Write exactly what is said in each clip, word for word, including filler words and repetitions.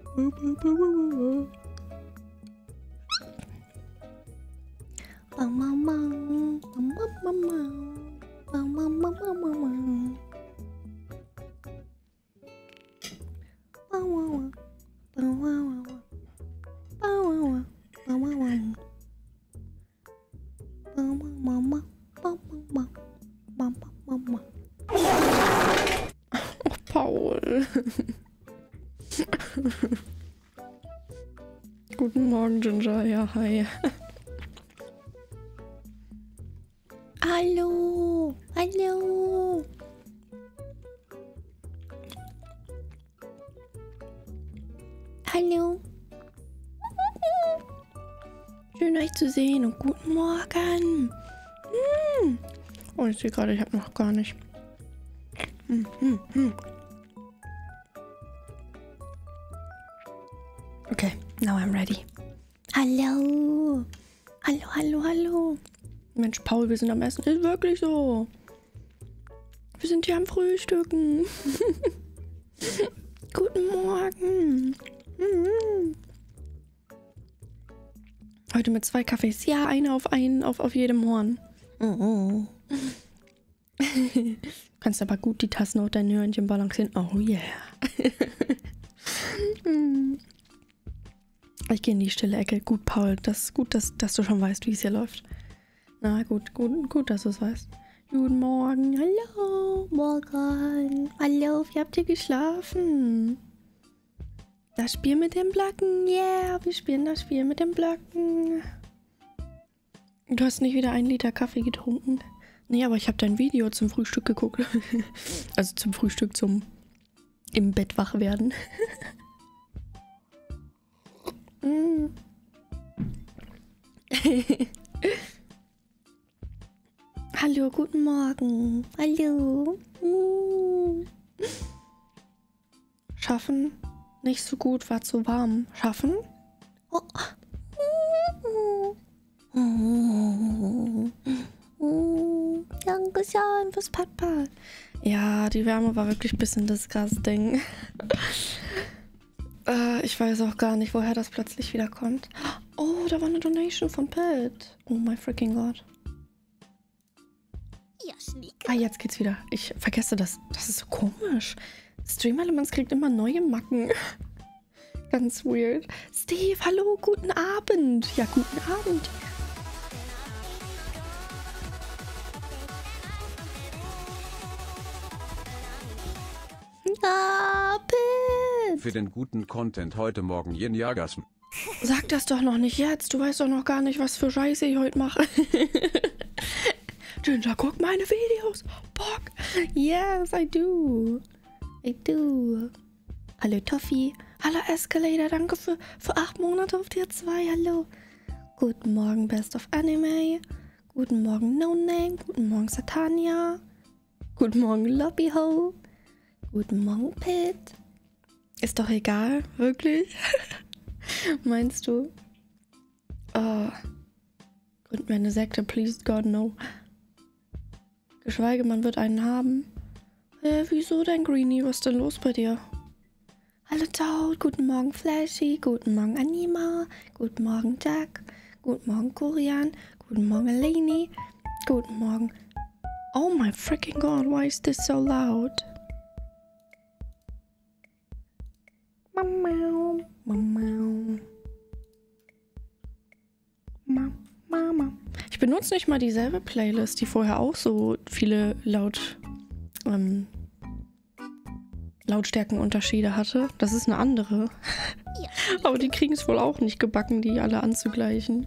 Paul. Guten Morgen, Ginger. Ja, hi. Hallo. Hallo. Hallo. Schön, euch zu sehen und guten Morgen. Hm. Oh, ich sehe gerade, ich habe noch gar nicht. Hm, hm, hm. Okay, now I'm ready. Hallo. Hallo, hallo, hallo. Mensch, Paul, wir sind am Essen. Ist wirklich so. Wir sind hier am Frühstücken. Guten Morgen. Mhm. Heute mit zwei Kaffees. Ja, eine auf einen, auf, auf jedem Horn. Mhm. Kannst aber gut die Tassen auf dein Hörnchen balancieren. Oh yeah. Ich gehe in die stille Ecke. Gut, Paul, das ist gut, dass, dass du schon weißt, wie es hier läuft. Na gut, gut, gut, dass du es weißt. Guten Morgen. Hallo. Morgen. Hallo, wie habt ihr geschlafen? Das Spiel mit den Blöcken. Yeah, wir spielen das Spiel mit den Blöcken. Du hast nicht wieder einen Liter Kaffee getrunken? Nee, aber ich habe dein Video zum Frühstück geguckt. Also zum Frühstück, zum im Bett wach werden. mm. Hallo, guten Morgen. Hallo. Mm. Schaffen? Nicht so gut, war zu warm. Schaffen? Oh. Mm. Mm. Danke schön fürs Papa. Ja, die Wärme war wirklich ein bisschen disgusting. äh, ich weiß auch gar nicht, woher das plötzlich wieder kommt. Oh, da war eine Donation von Pet. Oh my freaking God. Ah, jetzt geht's wieder. Ich vergesse das. Das ist so komisch. Stream Elements kriegt immer neue Macken. Ganz weird. Steve, hallo, guten Abend. Ja, guten Abend. Abend. Für den guten Content heute Morgen Yin Yagasm. Sag das doch noch nicht jetzt. Du weißt doch noch gar nicht, was für Scheiße ich heute mache. Ginger, guck meine Videos. Bock. Yes, I do. I do. Hallo Toffee. Hallo Escalator. Danke für, für acht Monate auf Tier zwei. Hallo. Guten Morgen Best of Anime. Guten Morgen No Name. Guten Morgen Satania. Guten Morgen Lobbyho. Guten Morgen Pit. Ist doch egal. Wirklich? Meinst du? Oh. Gründen wir eine Sekte. Please God no. Geschweige, man wird einen haben. Äh, wieso denn, Greenie? Was ist denn los bei dir? Hallo Toad, guten Morgen Flashy, guten Morgen Anima, guten Morgen Jack, guten Morgen Korean, guten Morgen Eleni, guten Morgen... Oh my freaking God, why is this so loud? Mama, Mama, Mama. Ich benutze nicht mal dieselbe Playlist, die vorher auch so viele laut, ähm, Lautstärkenunterschiede hatte. Das ist eine andere. Aber die kriegen es wohl auch nicht gebacken, die alle anzugleichen.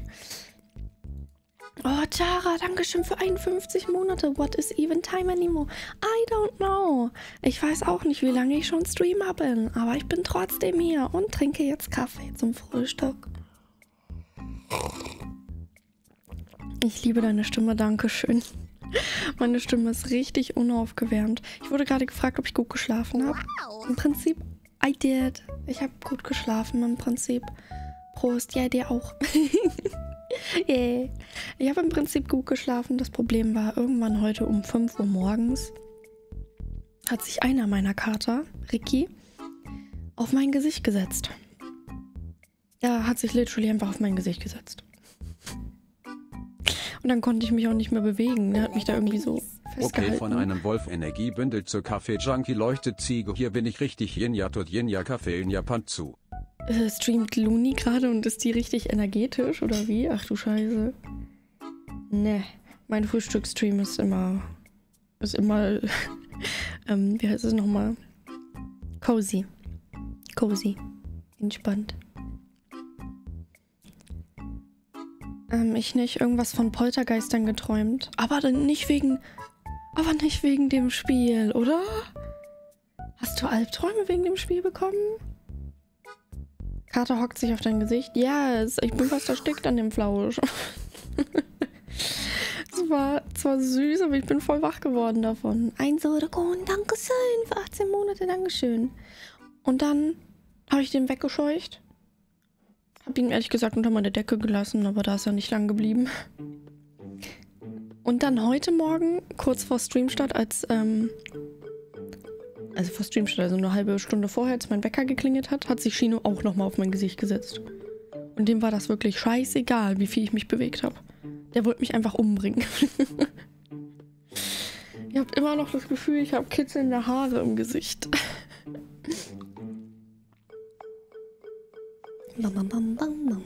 Oh, Tara, danke schön für einundfünfzig Monate. What is even time anymore? I don't know. Ich weiß auch nicht, wie lange ich schon Streamer bin. Aber ich bin trotzdem hier und trinke jetzt Kaffee zum Frühstück. Ich liebe deine Stimme, danke schön. Meine Stimme ist richtig unaufgewärmt. Ich wurde gerade gefragt, ob ich gut geschlafen habe. Wow. Im Prinzip, I did. Ich habe gut geschlafen im Prinzip. Prost, ja, dir auch. Yeah. Ich habe im Prinzip gut geschlafen. Das Problem war, irgendwann heute um fünf Uhr morgens hat sich einer meiner Kater, Ricky, auf mein Gesicht gesetzt. Ja, hat sich literally einfach auf mein Gesicht gesetzt. Und dann konnte ich mich auch nicht mehr bewegen. Der hat mich da irgendwie so festgehalten. Okay, von einem Wolf-Energiebündel zur Kaffee-Junkie leuchtet Ziege. Hier bin ich richtig Jinja tot Jinja Kaffee in Japan zu. Äh, streamt Luni gerade und ist die richtig energetisch oder wie? Ach du Scheiße. Ne, mein Frühstücksstream ist immer, ist immer, ähm, wie heißt es nochmal? Cozy. Cozy. Entspannt. Ähm, ich nicht irgendwas von Poltergeistern geträumt. Aber dann nicht wegen, aber nicht wegen dem Spiel, oder? Hast du Albträume wegen dem Spiel bekommen? Kater hockt sich auf dein Gesicht. Ja, yes, ich bin fast erstickt an dem Flausch. Es war zwar süß, aber ich bin voll wach geworden davon. Ein Sodokon, Dankeschön für achtzehn Monate, Dankeschön. Und dann habe ich den weggescheucht. Hab ihn ehrlich gesagt unter meine Decke gelassen, aber da ist er nicht lang geblieben. Und dann heute Morgen, kurz vor Streamstart, als, ähm, also vor Streamstart, also eine halbe Stunde vorher, als mein Wecker geklingelt hat, hat sich Shino auch nochmal auf mein Gesicht gesetzt. Und dem war das wirklich scheißegal, wie viel ich mich bewegt habe. Der wollte mich einfach umbringen. Ich habe immer noch das Gefühl, ich habe kitzelnde Haare im Gesicht. Bam, bam, bam, bam, bam.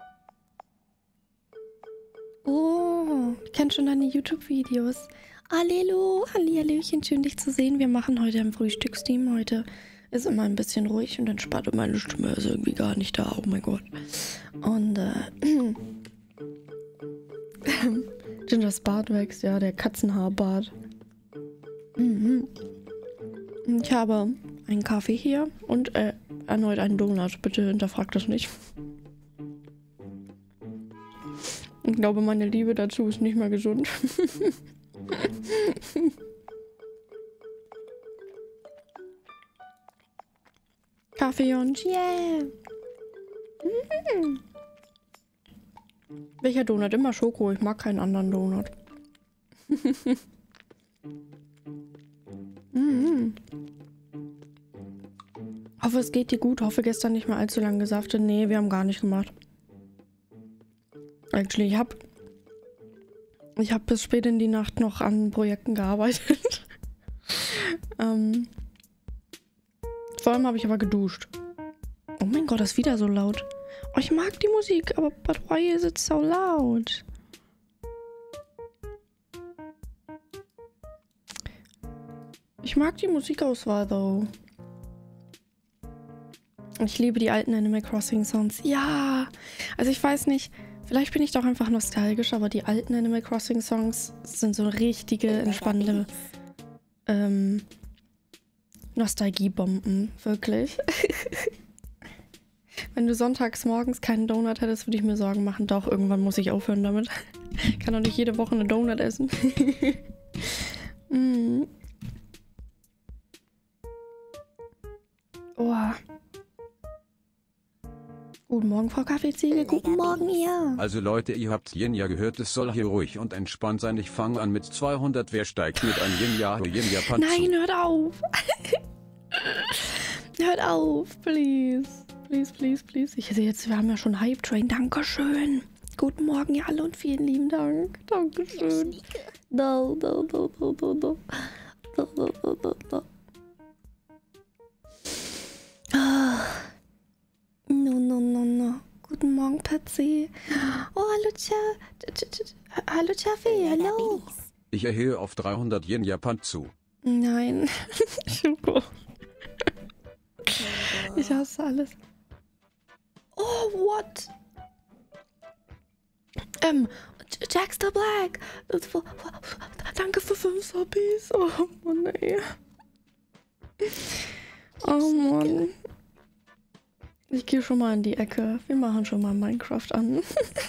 Oh, ich kenne schon deine YouTube-Videos. Hallo, Hallihallöchen, schön dich zu sehen. Wir machen heute ein Frühstücksteam. Heute ist immer ein bisschen ruhig und entspannt und meine Stimme ist irgendwie gar nicht da. Oh mein Gott. Und äh, Gingers Bart wächst, ja, der Katzenhaarbart. Mhm. Ich habe einen Kaffee hier und äh, erneut einen Donut. Bitte hinterfragt das nicht. Ich glaube, meine Liebe dazu ist nicht mehr gesund. Kaffee und yeah. Mhm. Welcher Donut? Immer Schoko. Ich mag keinen anderen Donut. Mhm. Hoffe, es geht dir gut. Hoffe, gestern nicht mehr allzu lange gesaftet. Nee, wir haben gar nicht gemacht. Actually, ich habe ich hab bis spät in die Nacht noch an Projekten gearbeitet. ähm, vor allem habe ich aber geduscht. Oh mein Gott, das ist wieder so laut. Oh, ich mag die Musik, aber but why is it so loud? Ich mag die Musikauswahl, though. Ich liebe die alten Animal Crossing Songs. Ja, also ich weiß nicht, vielleicht bin ich doch einfach nostalgisch, aber die alten Animal Crossing Songs sind so richtige, entspannende ähm, Nostalgiebomben, wirklich. Wenn du sonntags morgens keinen Donut hättest, würde ich mir Sorgen machen. Doch, irgendwann muss ich aufhören damit. Ich kann doch nicht jede Woche eine Donut essen. mm. Oh. Guten Morgen, Frau Kaffeeziege. Guten Morgen, ihr. Also Leute, ihr habt Jinja gehört, es soll hier ruhig und entspannt sein. Ich fange an mit zweihundert. Wer steigt mit einem Jinja Jinja Pan Nein, zu? hört auf. Hört auf, please. Please, please, please. Ich sehe jetzt, wir haben ja schon Hype Train. Dankeschön. Guten Morgen, ihr alle und vielen lieben Dank. Dankeschön. No, no, no, no, no, no. No, no, no, no, no. Ah. No, no, no, no. Guten Morgen, Patsy. Oh, hallo, Cha. Hallo, Chaffee, hallo. Ich erhöhe auf dreihundert Yen Japan zu. Nein. Schoko. Ich hasse alles. Oh, what? Ähm, Jackster Black. Danke für fünf Subbies. Oh, Mann, ey. Oh, Mann. Ich gehe schon mal in die Ecke. Wir machen schon mal Minecraft an.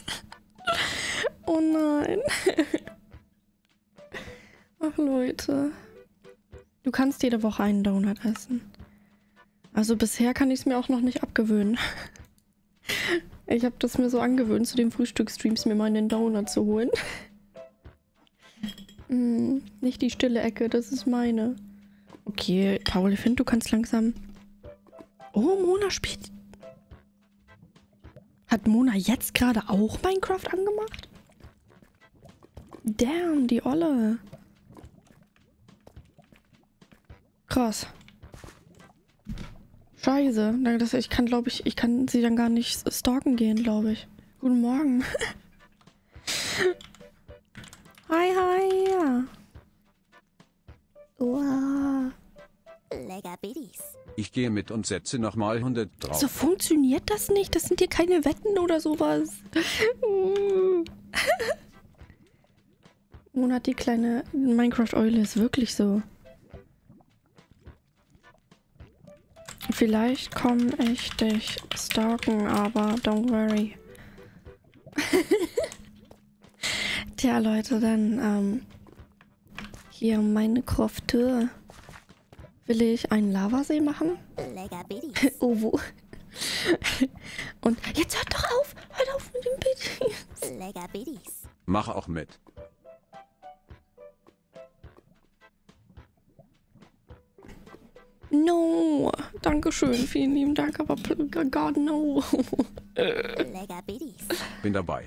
Oh nein. Ach Leute. Du kannst jede Woche einen Donut essen. Also bisher kann ich es mir auch noch nicht abgewöhnen. Ich habe das mir so angewöhnt, zu den Frühstücksstreams mir mal einen Donut zu holen. Hm, nicht die stille Ecke, das ist meine. Okay, Paul, ich finde, du kannst langsam... Oh, Mona spielt... Hat Mona jetzt gerade auch Minecraft angemacht? Damn, die Olle. Krass. Scheiße. Das, ich kann, glaube ich, ich kann sie dann gar nicht stalken gehen, glaube ich. Guten Morgen. Hi, hi. Wow. Ich gehe mit und setze nochmal hundert drauf. So funktioniert das nicht. Das sind hier keine Wetten oder sowas. Mona, die kleine Minecraft-Eule ist wirklich so. Vielleicht komme ich dich stalken, aber don't worry. Tja, Leute, dann ähm, hier meine Crafteur. Will ich einen Lavasee machen? Oh, wo? Und jetzt hört doch auf! Hört auf mit dem Biddies! Mach auch mit. No! Dankeschön, vielen lieben Dank, aber God, no! Bin dabei.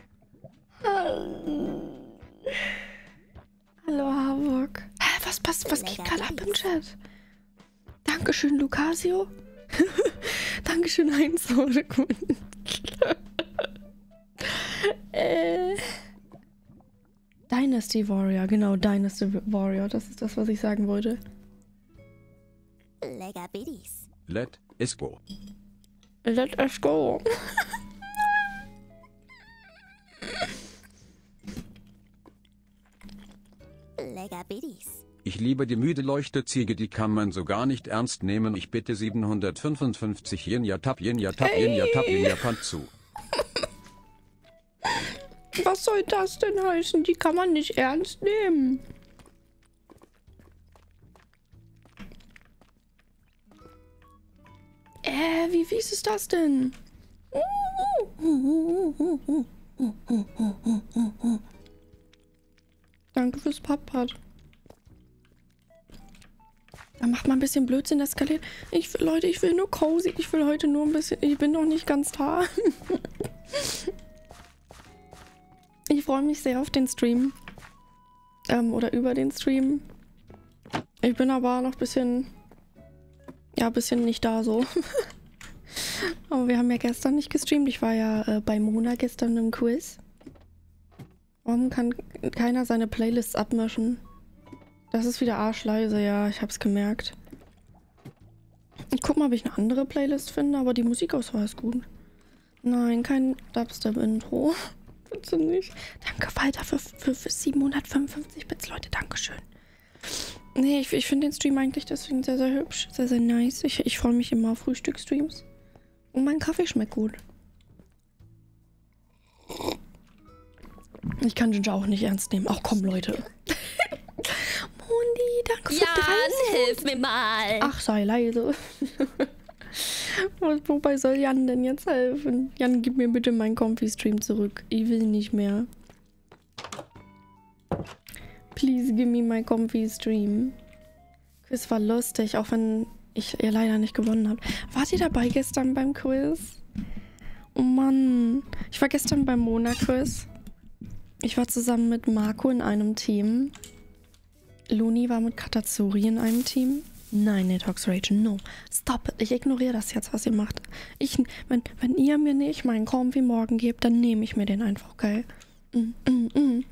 Hallo, Havok. Hä, was, was, was geht gerade ab im Chat? Dankeschön, Lucasio. Dankeschön, Heinz. äh. Dynasty Warrior, genau, Dynasty Warrior. Das ist das, was ich sagen wollte. Let us go. Let us go. Ich liebe die müde Leuchteziege, die kann man so gar nicht ernst nehmen. Ich bitte siebenhundertfünfundfünfzig Jenja Tap Jenja Tap Jenja Tap Jenja Pant zu. Was soll das denn heißen? Die kann man nicht ernst nehmen. Äh, wie fies ist das denn? Danke fürs Pappad. Da macht man ein bisschen Blödsinn, das skaliert. Ich will, Leute, ich will nur cozy. Ich will heute nur ein bisschen... Ich bin noch nicht ganz da. Ich freue mich sehr auf den Stream. Ähm, oder über den Stream. Ich bin aber noch ein bisschen... Ja, ein bisschen nicht da so. Aber wir haben ja gestern nicht gestreamt. Ich war ja äh, bei Mona gestern im Quiz. Warum kann keiner seine Playlists abmischen? Das ist wieder arschleise, ja, ich hab's gemerkt. Ich guck mal, ob ich eine andere Playlist finde, aber die Musikauswahl ist gut. Nein, kein Dubstep-Intro. Bitte nicht. Danke, Walter, für, für, für siebenhundertfünfundfünfzig Bits, Leute, dankeschön. Nee, ich, ich finde den Stream eigentlich deswegen sehr, sehr hübsch. Sehr, sehr nice. Ich, ich freue mich immer auf Frühstücksstreams. Und mein Kaffee schmeckt gut. Ich kann Ginger auch nicht ernst nehmen. Ach komm, Leute. Mundi, danke für Jan, dreißig. hilf mir mal. Ach, sei leise. Wobei soll Jan denn jetzt helfen? Jan, gib mir bitte meinen Comfy-Stream zurück. Ich will nicht mehr. Please give me my Comfy-Stream. Quiz war lustig, auch wenn ich ihr leider nicht gewonnen habe. Wart ihr dabei gestern beim Quiz? Oh Mann. Ich war gestern beim Mona-Quiz. Ich war zusammen mit Marco in einem Team. Luni war mit Katazuri in einem Team. Nein, Netox Rage, no. Stop it. Ich ignoriere das jetzt, was ihr macht. Ich, wenn, wenn ihr mir nicht meinen Comfy morgen gebt, dann nehme ich mir den einfach, okay? Mm, mm, mm.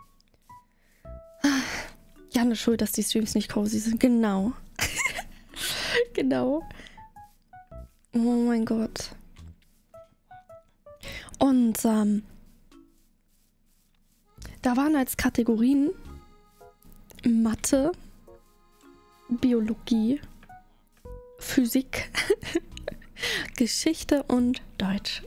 Jan ist schuld, dass die Streams nicht cozy sind. Genau. Genau. Oh mein Gott. Und, ähm, da waren als Kategorien Mathe, Biologie, Physik, Geschichte und Deutsch.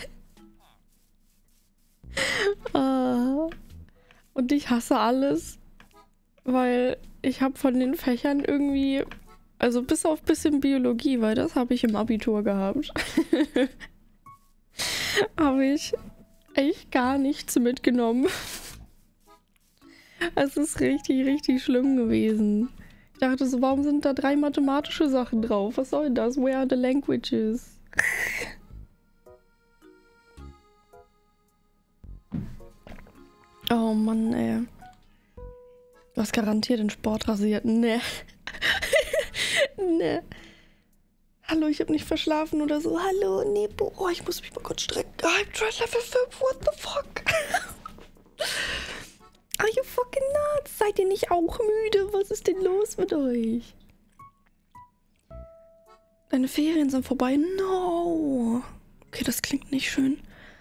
uh, und ich hasse alles, weil ich habe von den Fächern irgendwie, also bis auf bisschen Biologie, weil das habe ich im Abitur gehabt, habe ich echt gar nichts mitgenommen. Es ist richtig, richtig schlimm gewesen. Ich dachte so, warum sind da drei mathematische Sachen drauf? Was soll das? Where are the languages? Oh Mann, ey. Du hast garantiert den Sport rasiert. Ne. Ne. Hallo, ich habe nicht verschlafen oder so. Hallo, Nebo. Oh, ich muss mich mal kurz strecken. Oh, I'm trying Level fünf. What the fuck? Are you fucking nuts? Seid ihr nicht auch müde? Was ist denn los mit euch? Deine Ferien sind vorbei. No. Okay, das klingt nicht schön.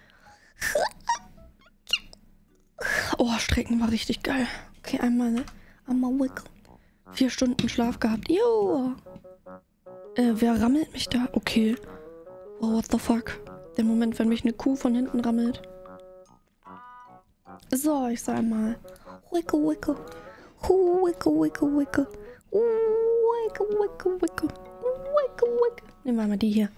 Oh, Strecken war richtig geil. Okay, einmal, einmal wiggle. Vier Stunden Schlaf gehabt. Jo. Äh, wer rammelt mich da? Okay. Oh, what the fuck? Der Moment, wenn mich eine Kuh von hinten rammelt. So, ich sag mal. Wicke, wicke. Wicke, wicke, wicke. Wicke, wicke, wicke. Wicke, wicke. Nehmen wir mal die hier.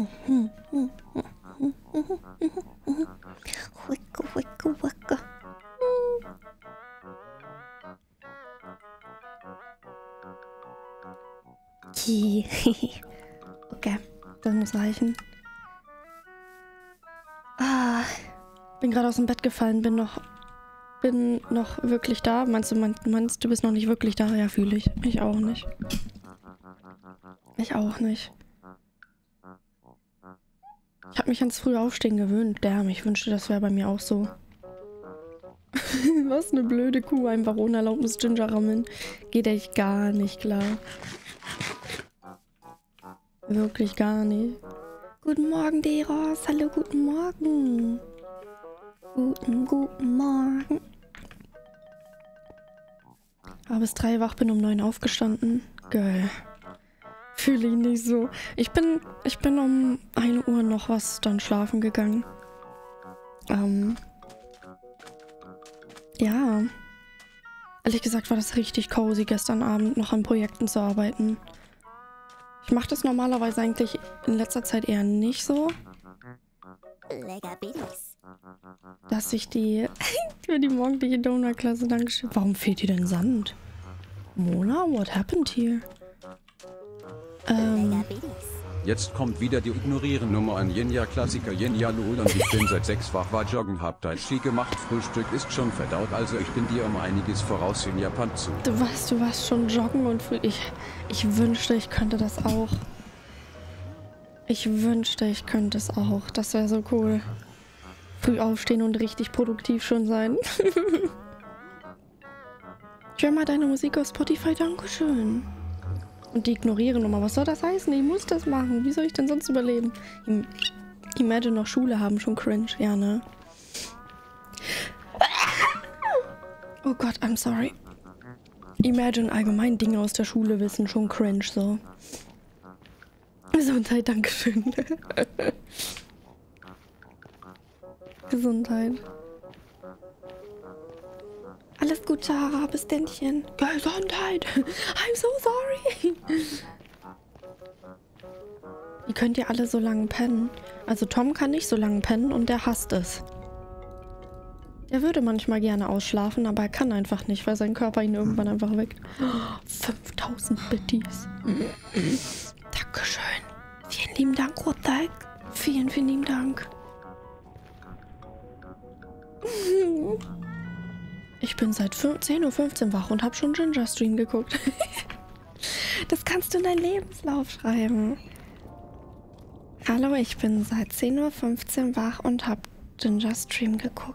Wicke, wicke, wicke. Okay, das muss reichen. Ah, bin gerade aus dem Bett gefallen, bin noch, bin noch wirklich da. Meinst du, meinst, meinst du bist noch nicht wirklich da? Ja, fühle ich. Ich auch nicht. Ich auch nicht. Ich habe mich ans frühe Aufstehen gewöhnt. Damn, ich wünschte, das wäre bei mir auch so. Was eine blöde Kuh, einfach ohne Erlaubnis Ginger rammeln. Geht echt gar nicht klar. Wirklich gar nicht. Guten Morgen, Deros. Hallo, guten Morgen. Guten, guten Morgen. Aber bis drei wach, bin um neun aufgestanden. Geil. Fühle ich nicht so. Ich bin, ich bin um ein Uhr noch was dann schlafen gegangen. Ähm. Ja. Ehrlich gesagt war das richtig cozy, gestern Abend noch an Projekten zu arbeiten. Ich mache das normalerweise eigentlich in letzter Zeit eher nicht so. Dass ich die für die morgendliche Donut-Klasse Dankeschön. Warum fehlt hier denn Sand? Mona, what happened here? Ähm. Jetzt kommt wieder die Ignorieren-Nummer an Jenja-Klassiker Jenja Lul und ich bin seit sechs Wach, war joggen, hab Tai Chi gemacht, Frühstück ist schon verdaut, also ich bin dir um einiges voraus in Japan zu. Du warst, du warst schon joggen und ich, ich wünschte, ich könnte das auch. Ich wünschte, ich könnte es auch. Das wäre so cool. Früh aufstehen und richtig produktiv schon sein. Ich höre mal deine Musik auf Spotify, dankeschön. Und die ignorieren nochmal. Was soll das heißen? Ich muss das machen. Wie soll ich denn sonst überleben? Imagine noch Schule haben, schon cringe. Ja, ne? Oh Gott, I'm sorry. Imagine allgemein Dinge aus der Schule wissen, schon cringe, so. Gesundheit, dankeschön. Gesundheit. Alles gut, Sarah, bis Dändchen. Gesundheit. I'm so sorry. Ihr könnt ja alle so lange pennen. Also Tom kann nicht so lange pennen und der hasst es. Der würde manchmal gerne ausschlafen, aber er kann einfach nicht, weil sein Körper ihn irgendwann einfach weg. fünftausend Bitties. Dankeschön. Vielen lieben Dank, Rotek. Vielen, vielen lieben Dank. Ich bin seit zehn Uhr fünfzehn wach und habe schon Ginger Stream geguckt. Das kannst du in deinen Lebenslauf schreiben. Hallo, ich bin seit zehn Uhr fünfzehn wach und habe Ginger Stream geguckt.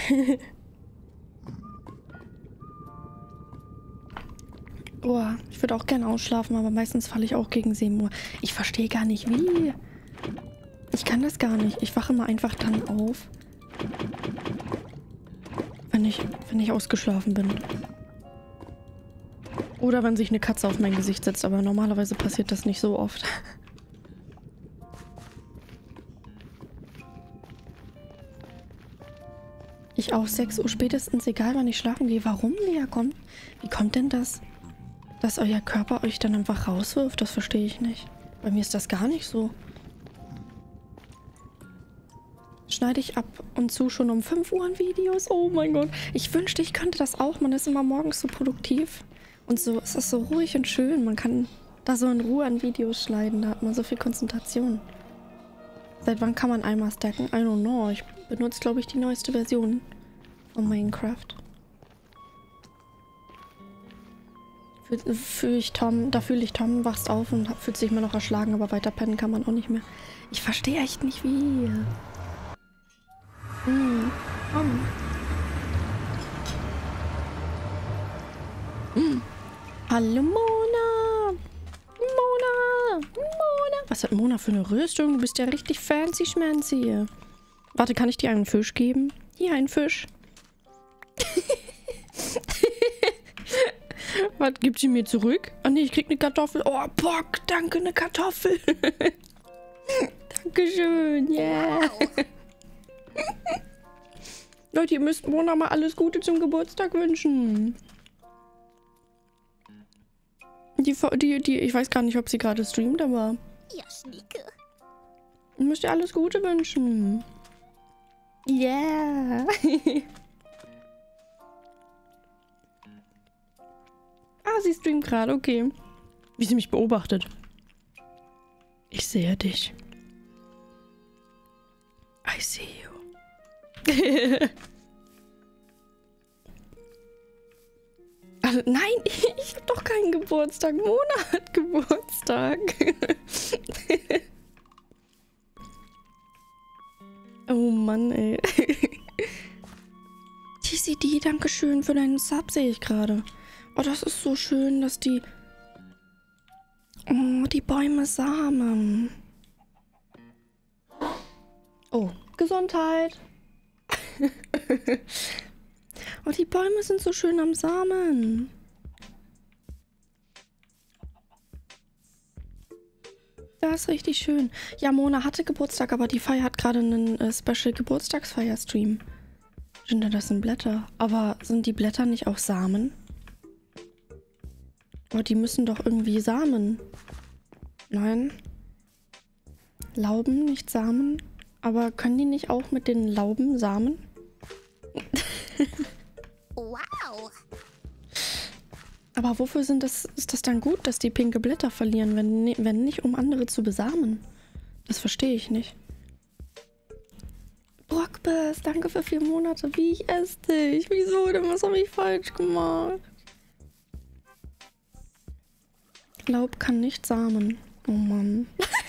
Oh, ich würde auch gerne ausschlafen, aber meistens falle ich auch gegen sieben Uhr. Ich verstehe gar nicht, wie. Ich kann das gar nicht. Ich wache immer einfach dann auf, wenn ich, wenn ich ausgeschlafen bin. Oder wenn sich eine Katze auf mein Gesicht setzt, aber normalerweise passiert das nicht so oft. Ich auch sechs Uhr spätestens, egal wann ich schlafen gehe. Warum, Lea, kommt? Wie kommt denn das, dass euer Körper euch dann einfach rauswirft? Das verstehe ich nicht. Bei mir ist das gar nicht so. Schneide ich ab und zu schon um fünf Uhr Videos. Oh mein Gott. Ich wünschte, ich könnte das auch. Man ist immer morgens so produktiv. Und so, es ist so ruhig und schön. Man kann da so in Ruhe an Videos schneiden. Da hat man so viel Konzentration. Seit wann kann man einmal stacken? I don't know. Ich benutze, glaube ich, die neueste Version von Minecraft. Fühl, fühl ich Tom, da fühle ich Tom, wachst auf und fühlt sich immer noch erschlagen, aber weiter pennen kann man auch nicht mehr. Ich verstehe echt nicht wie. Hm, Tom. Hm. Hallo Mona! Mona! Mona! Was hat Mona für eine Rüstung? Du bist ja richtig fancy schmancy. Warte, kann ich dir einen Fisch geben? Hier, ein Fisch. Was, gibt sie mir zurück? Ah nee, ich krieg eine Kartoffel. Oh, Bock, danke, eine Kartoffel. Dankeschön, yeah. Leute, ihr müsst Mona mal alles Gute zum Geburtstag wünschen. Die, die, die, ich weiß gar nicht, ob sie gerade streamt, aber... Ja, Schnieke. Ihr müsst ihr alles Gute wünschen. Yeah. Ah, sie streamt gerade, okay. Wie sie mich beobachtet. Ich sehe dich. I see you. Also, nein, ich, ich habe doch keinen Geburtstag. Mona hat Geburtstag. Oh Mann, ey. T C D, danke schön für deinen Sub, sehe ich gerade. Oh, das ist so schön, dass die... Oh, die Bäume Samen. Oh, Gesundheit. Oh, die Bäume sind so schön am Samen. Das ist richtig schön. Ja, Mona hatte Geburtstag, aber die Feier hat gerade einen äh, Special Geburtstagsfeier-Stream. Stimmt, das sind Blätter. Aber sind die Blätter nicht auch Samen? Oh, die müssen doch irgendwie Samen. Nein. Lauben, nicht Samen. Aber können die nicht auch mit den Lauben Samen? Wow. Aber wofür sind das, ist das dann gut, dass die pinke Blätter verlieren, wenn, wenn nicht, um andere zu besamen? Das verstehe ich nicht. Brockbiss, danke für vier Monate. Wie, ich esse dich? Wieso denn? Was habe ich falsch gemacht? Laub kann nicht samen. Oh Mann.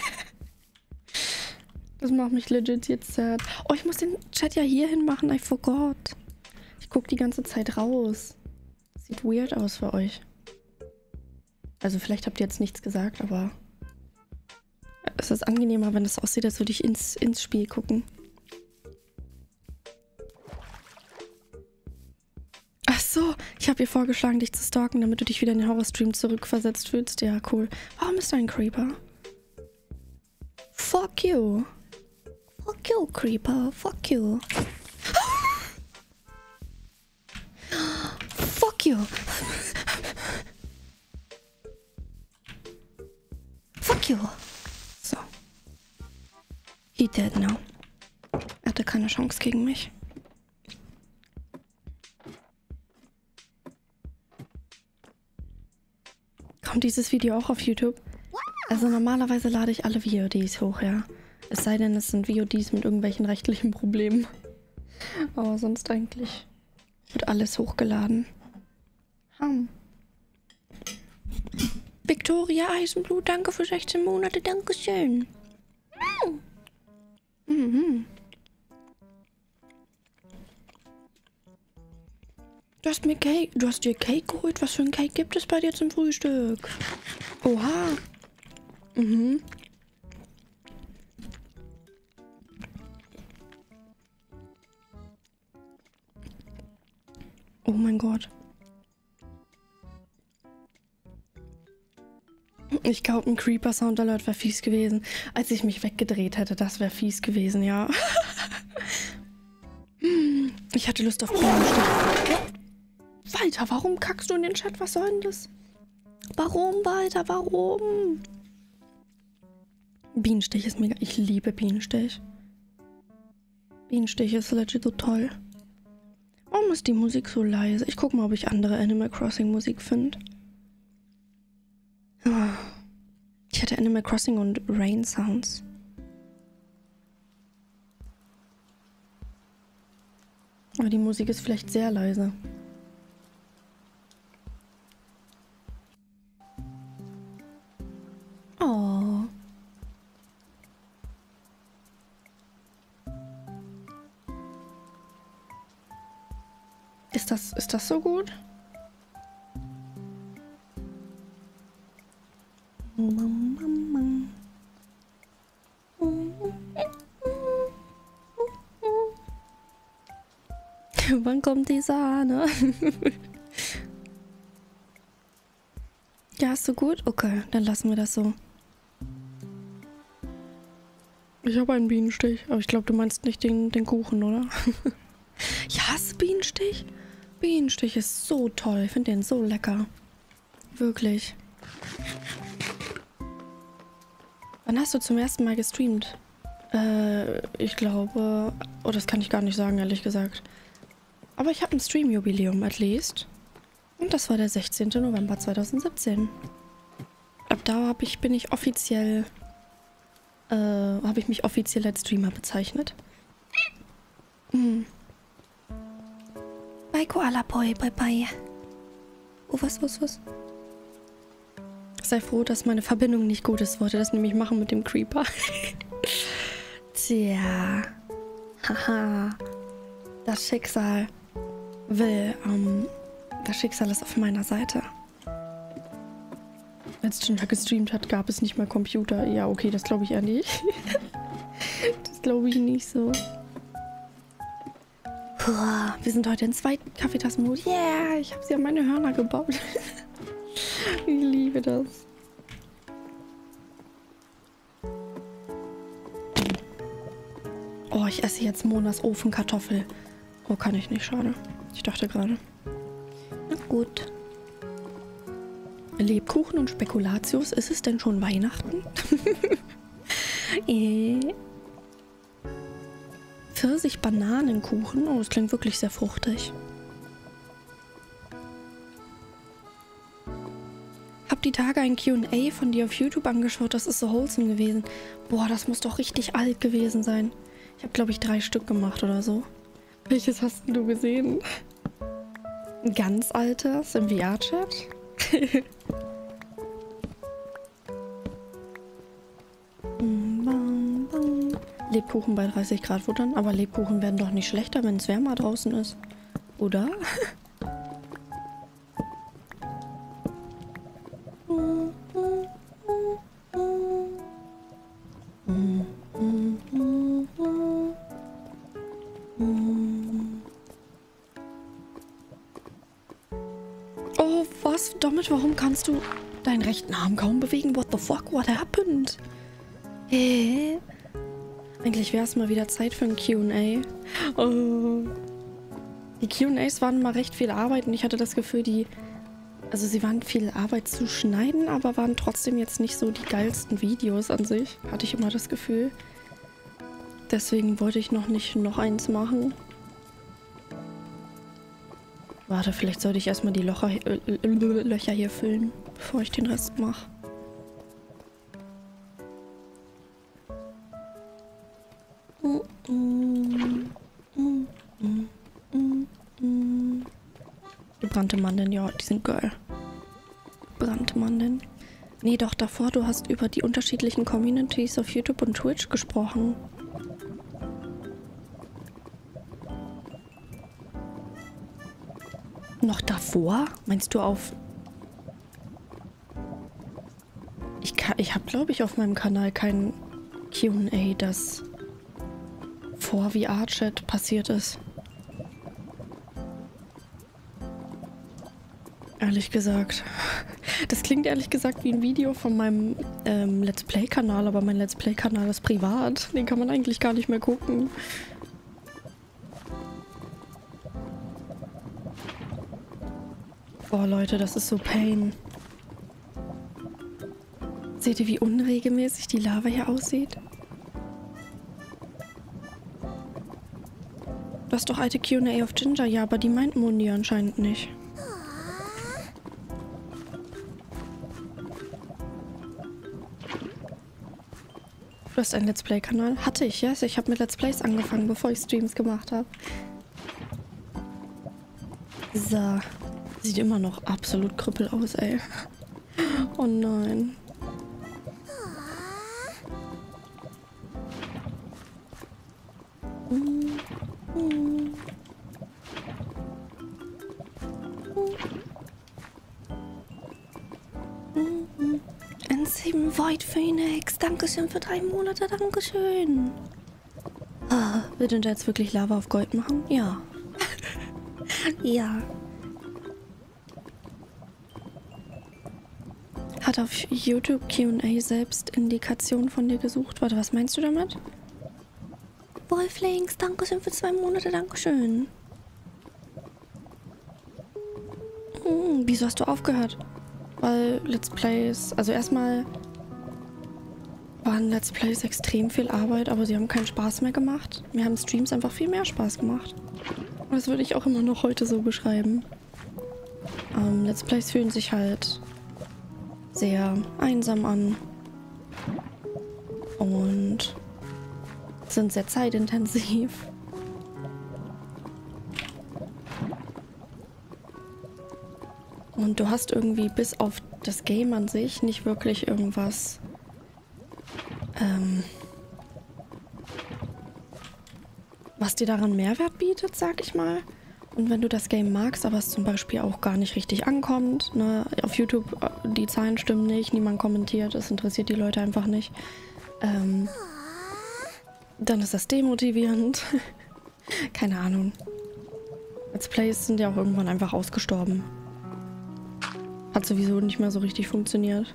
Das macht mich legit jetzt sad. Oh, ich muss den Chat ja hier hin machen. I forgot. Ich gucke die ganze Zeit raus. Sieht weird aus für euch. Also vielleicht habt ihr jetzt nichts gesagt, aber es ist angenehmer, wenn es aussieht, als würde ich ins, ins Spiel gucken. Ach so, ich habe ihr vorgeschlagen, dich zu stalken, damit du dich wieder in den Horrorstream zurückversetzt fühlst. Ja, cool. Warum ist da ein Creeper? Fuck you. Fuck you, Creeper. Fuck you. Fuck you. Fuck you. So. He dead now. Er hatte keine Chance gegen mich. Kommt dieses Video auch auf YouTube? Also normalerweise lade ich alle V O Ds hoch, ja. Es sei denn, es sind V O Ds mit irgendwelchen rechtlichen Problemen. Aber sonst eigentlich wird alles hochgeladen. Hm. Victoria Eisenblut, danke für sechzehn Monate, dankeschön. Mhm. Mhm. Du hast mir Cake, du hast dir Cake geholt? Was für ein Cake gibt es bei dir zum Frühstück? Oha. Mhm. Oh mein Gott. Ich glaube, ein Creeper-Sound Alert wäre fies gewesen. Als ich mich weggedreht hätte, das wäre fies gewesen, ja. Ich hatte Lust auf Bienenstich. Walter, warum kackst du in den Chat? Was soll denn das? Warum, Walter, warum? Bienenstich ist mega... Ich liebe Bienenstich. Bienenstich ist legit so toll. Warum ist die Musik so leise? Ich guck mal, ob ich andere Animal Crossing Musik finde. Ich hatte Animal Crossing und Rain Sounds. Aber die Musik ist vielleicht sehr leise. Oh. Ist das, ist das so gut? Wann kommt die Sahne? Ja, ist so gut? Okay, dann lassen wir das so. Ich habe einen Bienenstich, aber ich glaube, du meinst nicht den, den Kuchen, oder? Ich hasse Bienenstich. Bienenstich ist so toll. Ich finde den so lecker. Wirklich. Wann hast du zum ersten Mal gestreamt? Äh, ich glaube... Oh, das kann ich gar nicht sagen, ehrlich gesagt. Aber ich habe ein Stream-Jubiläum, at least. Und das war der sechzehnten November zweitausendsiebzehn. Ab da hab ich, bin ich offiziell... Äh, habe ich mich offiziell als Streamer bezeichnet. Hm. Bye, Koala Boy, bye bye. Oh, was, was, was? Sei froh, dass meine Verbindung nicht gut ist. Wollte das nämlich machen mit dem Creeper. Tja. Haha. Das Schicksal will, ähm, das Schicksal ist auf meiner Seite. Als Ginger gestreamt hat, gab es nicht mal Computer. Ja, okay, das glaube ich eher nicht. Das glaube ich nicht so. Puh, wir sind heute in zweiten Kaffeetassenmodus. Yeah, ich habe sie an meine Hörner gebaut. Ich liebe das. Oh, ich esse jetzt Monas Ofenkartoffel. Oh, kann ich nicht, schade. Ich dachte gerade. Na gut. Lebkuchen und Spekulatius, ist es denn schon Weihnachten? äh. Pfirsich-Bananenkuchen. Oh, das klingt wirklich sehr fruchtig. Hab die Tage ein Q und A von dir auf YouTube angeschaut. Das ist so wholesome gewesen. Boah, das muss doch richtig alt gewesen sein. Ich habe, glaube ich, drei Stück gemacht oder so. Welches hast du gesehen? Ein ganz altes im V R-Chat? Lebkuchen bei dreißig Grad futtern, aber Lebkuchen werden doch nicht schlechter, wenn es wärmer draußen ist. Oder? Oh, was? Damit, warum kannst du deinen rechten Arm kaum bewegen? What the fuck? What happened? Hä? Eigentlich wäre es mal wieder Zeit für ein Q und A. Oh. Die Q und As waren mal recht viel Arbeit und ich hatte das Gefühl, die... Also sie waren viel Arbeit zu schneiden, aber waren trotzdem jetzt nicht so die geilsten Videos an sich. Hatte ich immer das Gefühl. Deswegen wollte ich noch nicht noch eins machen. Warte, vielleicht sollte ich erstmal die Locher, äh, Löcher hier füllen, bevor ich den Rest mache. Gebrannte Mandeln, ja, die sind geil. Gebrannte Mandeln. Nee, doch davor, du hast über die unterschiedlichen Communities auf YouTube und Twitch gesprochen. Noch davor? Meinst du auf... Ich, kann, ich habe, glaube ich, auf meinem Kanal kein Q und A, das vor V R-Chat passiert ist. Ehrlich gesagt. Das klingt ehrlich gesagt wie ein Video von meinem ähm, Let's Play-Kanal, aber mein Let's Play-Kanal ist privat. Den kann man eigentlich gar nicht mehr gucken. Boah, Leute, das ist so Pain. Seht ihr, wie unregelmäßig die Lava hier aussieht? Du hast doch alte Q und A auf Ginger, ja, aber die meint Mundi anscheinend nicht. Du hast einen Let's Play-Kanal? Hatte ich, ja. Yes. Ich habe mit Let's Plays angefangen, bevor ich Streams gemacht habe. So. Sieht immer noch absolut krüppel aus, ey. Oh nein. N sieben Void Phoenix. Dankeschön für drei Monate. Dankeschön. Ah, wird denn jetzt wirklich Lava auf Gold machen? Ja. Ja. Hat auf YouTube Q und A selbst Indikationen von dir gesucht. Warte, was meinst du damit? Wolflings, Dankeschön für zwei Monate. Dankeschön. Hm, wieso hast du aufgehört? Weil Let's Plays, also erstmal waren Let's Plays extrem viel Arbeit, aber sie haben keinen Spaß mehr gemacht. Mir haben Streams einfach viel mehr Spaß gemacht. Und das würde ich auch immer noch heute so beschreiben. Ähm, Let's Plays fühlen sich halt sehr einsam an und sind sehr zeitintensiv. Und du hast irgendwie bis auf das Game an sich nicht wirklich irgendwas ähm, was dir daran Mehrwert bietet, sag ich mal. Und wenn du das Game magst, aber es zum Beispiel auch gar nicht richtig ankommt, ne, auf YouTube, die Zahlen stimmen nicht, niemand kommentiert, es interessiert die Leute einfach nicht, ähm, dann ist das demotivierend. Keine Ahnung. Let's Plays sind ja auch irgendwann einfach ausgestorben. Hat sowieso nicht mehr so richtig funktioniert.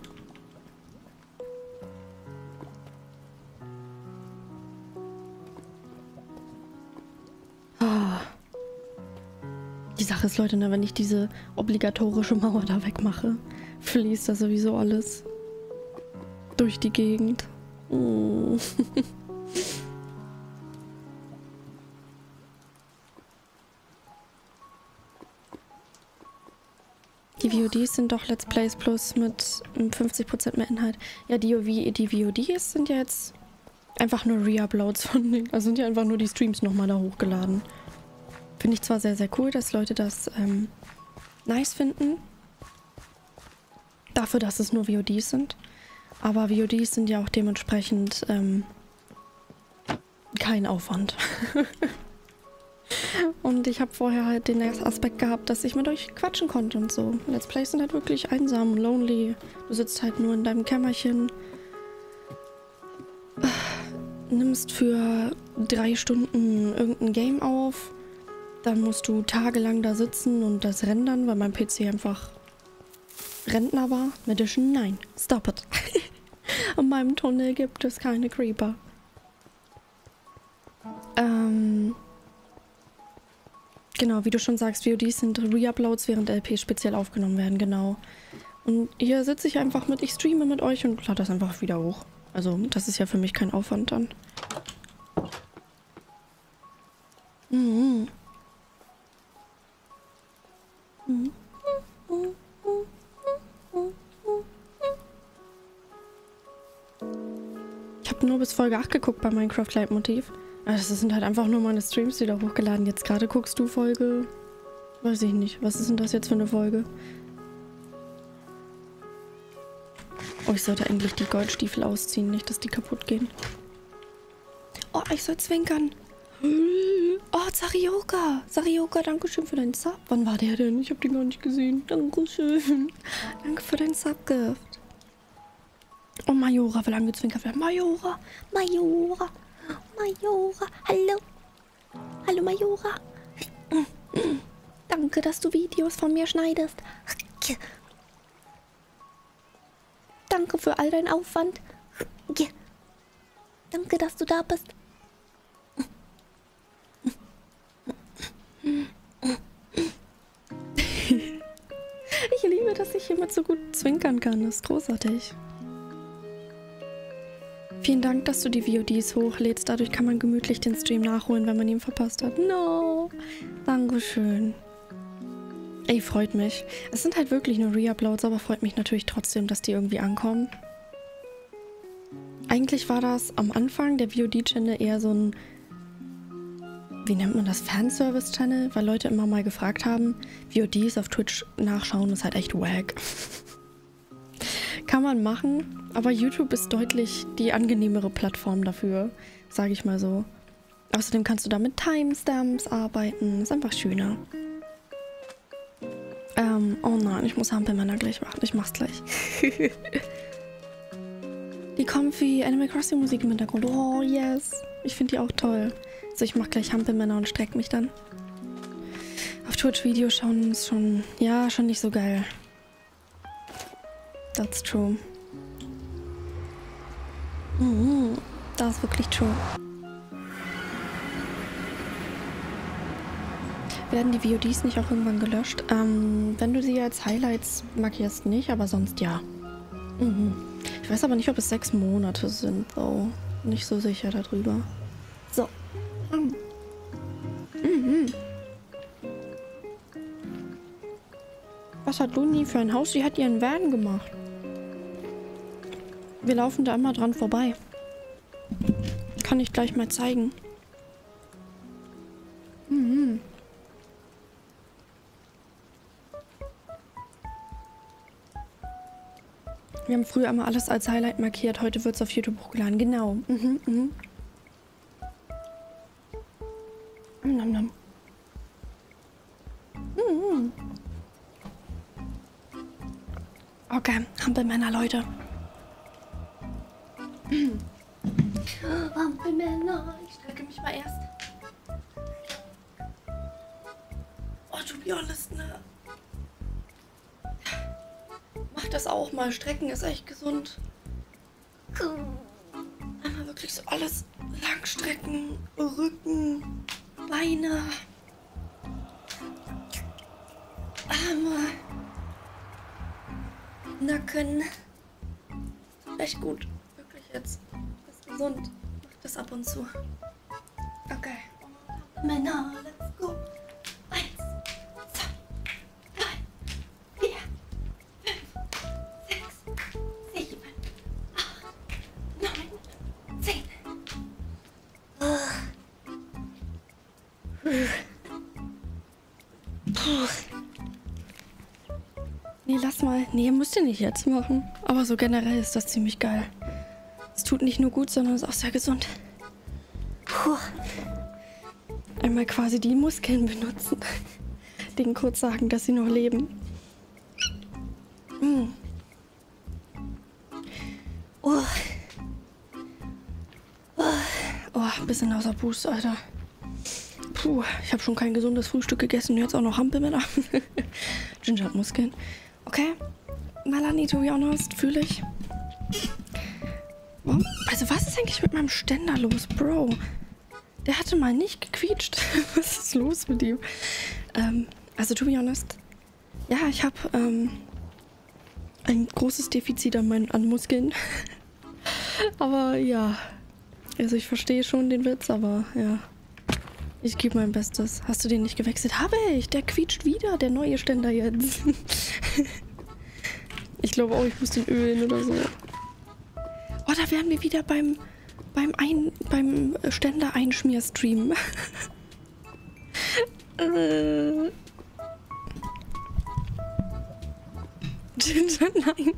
Die Sache ist, Leute, ne, wenn ich diese obligatorische Mauer da wegmache, fließt das sowieso alles durch die Gegend. Oh. Die V O Ds sind doch Let's Plays plus mit fünfzig Prozent mehr Inhalt. Ja, die, die V O Ds sind ja jetzt einfach nur Re-Uploads von den... Also sind ja einfach nur die Streams nochmal da hochgeladen. Finde ich zwar sehr, sehr cool, dass Leute das ähm, nice finden. Dafür, dass es nur V O Ds sind. Aber V O Ds sind ja auch dementsprechend ähm, kein Aufwand. Und ich habe vorher halt den Aspekt gehabt, dass ich mit euch quatschen konnte und so. Let's Plays sind halt wirklich einsam und lonely. Du sitzt halt nur in deinem Kämmerchen, nimmst für drei Stunden irgendein Game auf, dann musst du tagelang da sitzen und das rendern, weil mein P C einfach Rentner war. Medition, nein, stop it. In meinem Tunnel gibt es keine Creeper. Ähm... Genau, wie du schon sagst, V O Ds sind Re-Uploads, während L Ps speziell aufgenommen werden, genau. Und hier sitze ich einfach mit, ich streame mit euch und lade das einfach wieder hoch. Also, das ist ja für mich kein Aufwand dann. Mhm. Mhm. Ich habe nur bis Folge acht geguckt bei Minecraft Leitmotiv. Also das sind halt einfach nur meine Streams, die da hochgeladen. Jetzt gerade guckst du Folge... Weiß ich nicht. Was ist denn das jetzt für eine Folge? Oh, ich sollte eigentlich die Goldstiefel ausziehen, nicht, dass die kaputt gehen. Oh, ich soll zwinkern. Oh, Sarioka. Sarioka, danke schön für deinen Sub. Wann war der denn? Ich habe den gar nicht gesehen. Dankeschön. Danke für deinen Subgift. Oh, Majora will angezwinkert werden. Majora. Majora. Majora, hallo. Hallo Majora. Danke, dass du Videos von mir schneidest. Danke für all deinen Aufwand. Danke, dass du da bist. Ich liebe, dass ich hiermit so gut zwinkern kann. Das ist großartig. Vielen Dank, dass du die V O Ds hochlädst. Dadurch kann man gemütlich den Stream nachholen, wenn man ihn verpasst hat. No. Dankeschön. Ey, freut mich. Es sind halt wirklich nur Re-Uploads, aber freut mich natürlich trotzdem, dass die irgendwie ankommen. Eigentlich war das am Anfang der V O D-Channel eher so ein wie nennt man das, Fanservice-Channel, weil Leute immer mal gefragt haben, V O Ds auf Twitch nachschauen, ist halt echt wack. Kann man machen, aber YouTube ist deutlich die angenehmere Plattform dafür, sage ich mal so. Außerdem kannst du da mit Timestamps arbeiten, ist einfach schöner. Ähm, oh nein, ich muss Hampelmänner gleich machen, ich mach's gleich. Die comfy Animal Crossing Musik im Hintergrund, oh yes, ich finde die auch toll. So, ich mach gleich Hampelmänner und streck mich dann. Auf Twitch Videos schauen ist schon, ja, schon nicht so geil. That's true. Mhm, das ist wirklich true. Werden die V O Ds nicht auch irgendwann gelöscht? Ähm, wenn du sie als Highlights markierst, nicht, aber sonst ja. Mhm. Ich weiß aber nicht, ob es sechs Monate sind, so. Nicht so sicher darüber. So. Mhm. Was hat Luni für ein Haus? Sie hat ihren Van gemacht. Wir laufen da immer dran vorbei. Kann ich gleich mal zeigen. Mhm. Wir haben früher immer alles als Highlight markiert. Heute wird es auf YouTube hochgeladen. Genau. Mhm, mhm. Nom, nom. Mhm. Okay, Hampelmänner, Leute. Mhm. Hampelmänner. Ich strecke mich mal erst. Oh, to be honest, ne? Mach das auch mal. Strecken ist echt gesund. Einmal wirklich so alles langstrecken. Rücken, Beine, Arme, Nacken. Das tut echt gut. Wirklich jetzt. Das ist gesund. Mach das ab und zu. Okay. Männer, let's go. Eins, zwei, drei, vier. Nee, lass mal. Nee, müsst ihr nicht jetzt machen. Aber so generell ist das ziemlich geil. Es tut nicht nur gut, sondern ist auch sehr gesund. Puh. Einmal quasi die Muskeln benutzen. Denen kurz sagen, dass sie noch leben. Mm. Oh. Oh. Oh, ein bisschen außer Boost, Alter. Puh, ich habe schon kein gesundes Frühstück gegessen und jetzt auch noch Hampelmänner. Ginger hat Muskeln. Okay. Malani, to be honest, fühle ich. Oh, also was ist eigentlich mit meinem Ständer los, Bro? Der hatte mal nicht gequietscht. Was ist los mit ihm? Ähm, also to be honest, ja, ich habe ähm, ein großes Defizit an, meinen, an Muskeln. Aber ja, also ich verstehe schon den Witz, aber ja. Ich gebe mein Bestes. Hast du den nicht gewechselt? Habe ich. Der quietscht wieder, der neue Ständer jetzt. Ich glaube auch, ich muss den ölen oder so. Oh, da wären wir wieder beim beim, Ein, beim Ständer Einschmier-Stream. äh. Ginger, nein.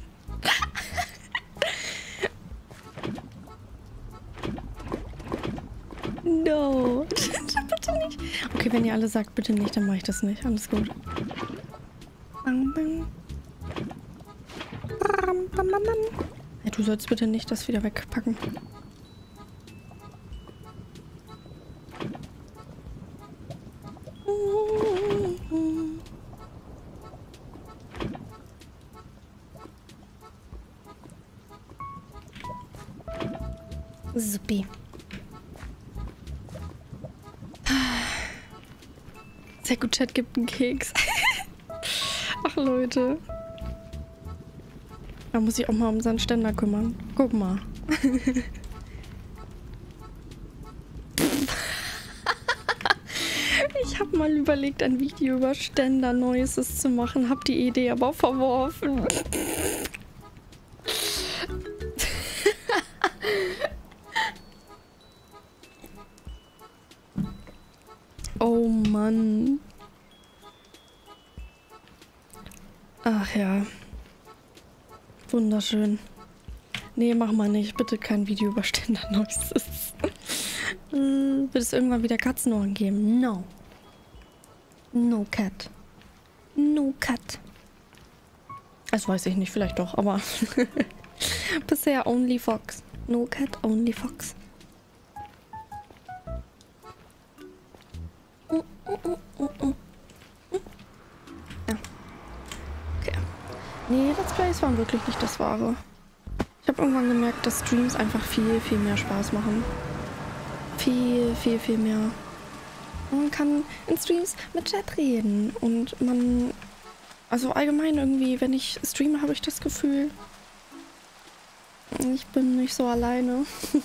No. Bitte nicht. Okay, wenn ihr alle sagt, bitte nicht, dann mache ich das nicht. Alles gut. Bang, bang. Bam, bam, bam, bam. Ja, du sollst bitte nicht das wieder wegpacken. Supi. Sehr gut, Chat gibt einen Keks. Ach, Leute. Da muss ich auch mal um seinen Ständer kümmern. Guck mal. Ich habe mal überlegt, ein Video über Ständer Noises zu machen, hab die Idee aber verworfen. Mann. Ach ja. Wunderschön. Nee, mach mal nicht. Bitte kein Video über Ständer Noises. äh, wird es irgendwann wieder Katzenohren geben? No. No cat. No cat. Das weiß ich nicht, vielleicht doch, aber bisher only fox. No cat, only fox. Mm, mm, mm, mm. Ja. Okay. Nee, Let's Plays waren wirklich nicht das Wahre. Ich habe irgendwann gemerkt, dass Streams einfach viel, viel mehr Spaß machen. Viel, viel, viel mehr. Man kann in Streams mit Chat reden und man... Also allgemein irgendwie, wenn ich streame, habe ich das Gefühl, ich bin nicht so alleine.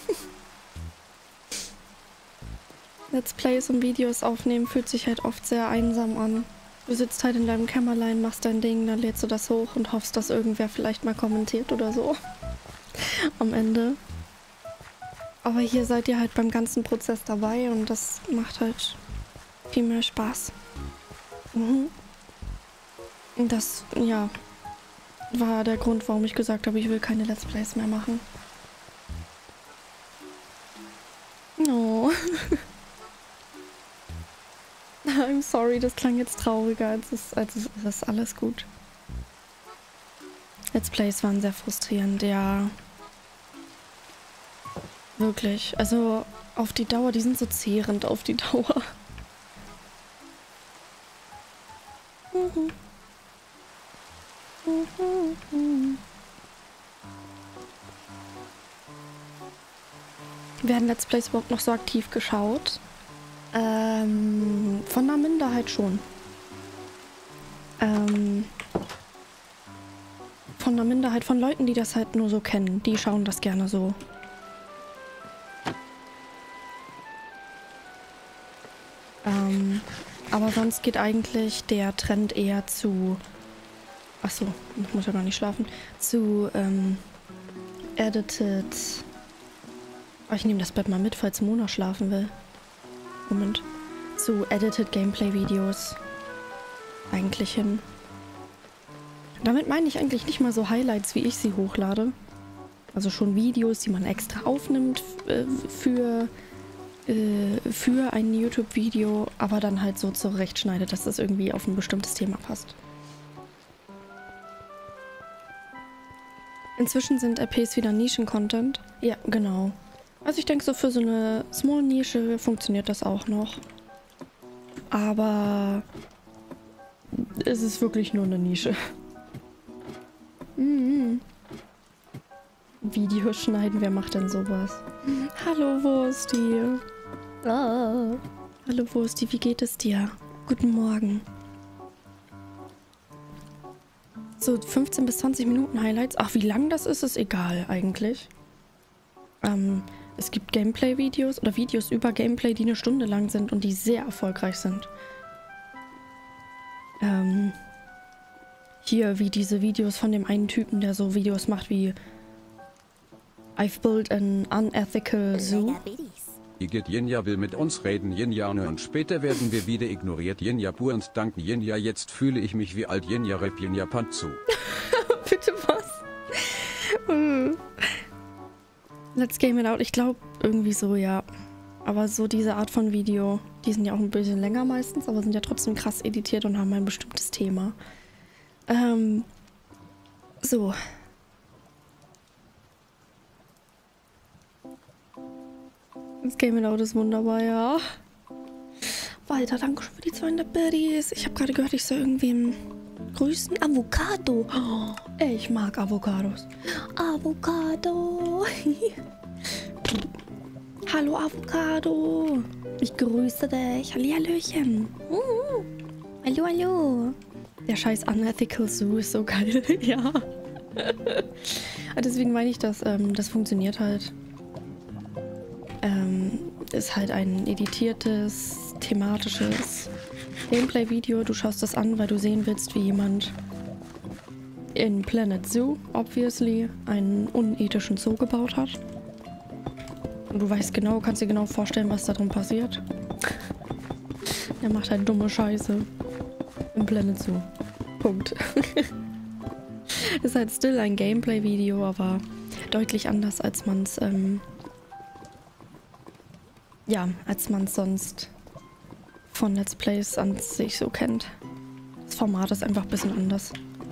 Let's Plays und Videos aufnehmen fühlt sich halt oft sehr einsam an. Du sitzt halt in deinem Kämmerlein, machst dein Ding, dann lädst du das hoch und hoffst, dass irgendwer vielleicht mal kommentiert oder so. Am Ende. Aber hier seid ihr halt beim ganzen Prozess dabei und das macht halt viel mehr Spaß. Mhm. Das, ja, war der Grund, warum ich gesagt habe, ich will keine Let's Plays mehr machen. No. I'm sorry, das klang jetzt trauriger, als es, als es ist. Alles gut. Let's Plays waren sehr frustrierend, ja. Wirklich. Also auf die Dauer, die sind so zehrend auf die Dauer. Mhm. Werden Let's Plays überhaupt noch so aktiv geschaut? Ähm, von einer Minderheit schon. Ähm, von einer Minderheit von Leuten, die das halt nur so kennen. Die schauen das gerne so. Ähm, aber sonst geht eigentlich der Trend eher zu... Achso, ich muss ja gar nicht schlafen. Zu, ähm, edited... Oh, ich nehme das Bett mal mit, falls Mona schlafen will. Moment. Zu edited Gameplay-Videos eigentlich hin. Damit meine ich eigentlich nicht mal so Highlights, wie ich sie hochlade. Also schon Videos, die man extra aufnimmt äh, für, äh, für ein YouTube-Video, aber dann halt so zurechtschneidet, dass das irgendwie auf ein bestimmtes Thema passt. Inzwischen sind R Ps wieder Nischen-Content. Ja, genau. Also ich denke, so für so eine Small-Nische funktioniert das auch noch. Aber es ist wirklich nur eine Nische. Mhm. Videos schneiden, wer macht denn sowas? Hallo Wursti. Oh. Hallo Wursti, wie geht es dir? Guten Morgen. So fünfzehn bis zwanzig Minuten Highlights. Ach, wie lang das ist, ist egal eigentlich. Ähm, es gibt Gameplay-Videos oder Videos über Gameplay, die eine Stunde lang sind und die sehr erfolgreich sind. Ähm, hier wie diese Videos von dem einen Typen, der so Videos macht wie I've built an unethical zoo. Igitt Jinja will mit uns reden, Jinjane, und später werden wir wieder ignoriert, Jinja pur und danken Jinja, jetzt fühle ich mich wie alt, Jinja rep Jinja Pantzu. Bitte was? Let's game it out. Ich glaube irgendwie so, ja. Aber so diese Art von Video, die sind ja auch ein bisschen länger meistens, aber sind ja trotzdem krass editiert und haben ein bestimmtes Thema. Ähm, so. Das Game It Out ist wunderbar, ja. Weiter, danke für die zweihundert Birdies. Ich habe gerade gehört, ich soll irgendwem grüßen. Avocado. Oh, ich mag Avocados. Avocado. Hallo Avocado. Ich grüße dich. Hallihallöchen. Uh, hallo, hallo. Der scheiß Unethical Zoo ist so geil. Ja. Deswegen meine ich, dass ähm, das funktioniert halt. Ähm, ist halt ein editiertes, thematisches Gameplay-Video. Du schaust das an, weil du sehen willst, wie jemand in Planet Zoo, obviously, einen unethischen Zoo gebaut hat. Und du weißt genau, kannst dir genau vorstellen, was da drin passiert. Er macht halt dumme Scheiße. Und blendet zu. Punkt. Ist halt still ein Gameplay-Video, aber deutlich anders, als man es, ähm, ja, als man es sonst von Let's Plays an sich so kennt. Das Format ist einfach ein bisschen anders.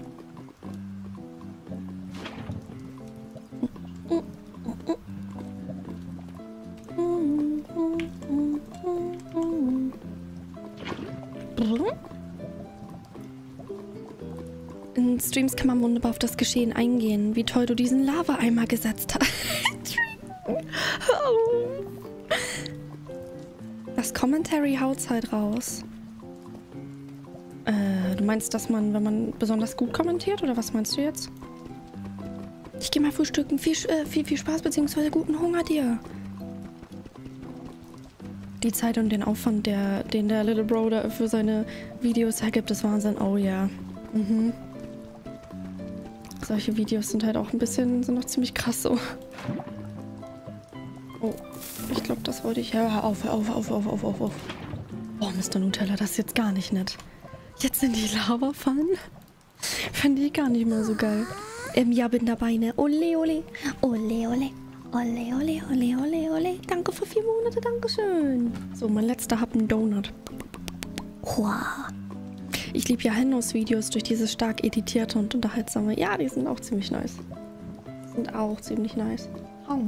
In Streams kann man wunderbar auf das Geschehen eingehen, wie toll du diesen Lava-Eimer gesetzt hast. Das Commentary haut's halt raus. Äh, du meinst, dass man, wenn man besonders gut kommentiert, oder was meinst du jetzt? Ich geh mal frühstücken. Viel, äh, viel, viel Spaß, beziehungsweise guten Hunger dir. Die Zeit und den Aufwand, der, den der Little Bro da für seine Videos hergibt, ist Wahnsinn. Oh ja. Mhm. Solche Videos sind halt auch ein bisschen, sind noch ziemlich krass so. Oh, ich glaube, das wollte ich. Ja, hör auf, hör auf, hör auf, hör auf, auf, auf, auf. Oh, Mister Nutella, das ist jetzt gar nicht nett. Jetzt sind die Lavapfannen. Fände ich gar nicht mal so geil. Ähm, ja, bin dabei, ne? Ole, ole. Ole, ole. Ole, ole, ole, ole, ole. Danke für vier Monate, dankeschön. So, mein letzter Happen Donut. Wow. Ich liebe ja Hennos-Videos durch dieses stark editierte und unterhaltsame. Ja, die sind auch ziemlich nice. Sind auch ziemlich nice. Oh.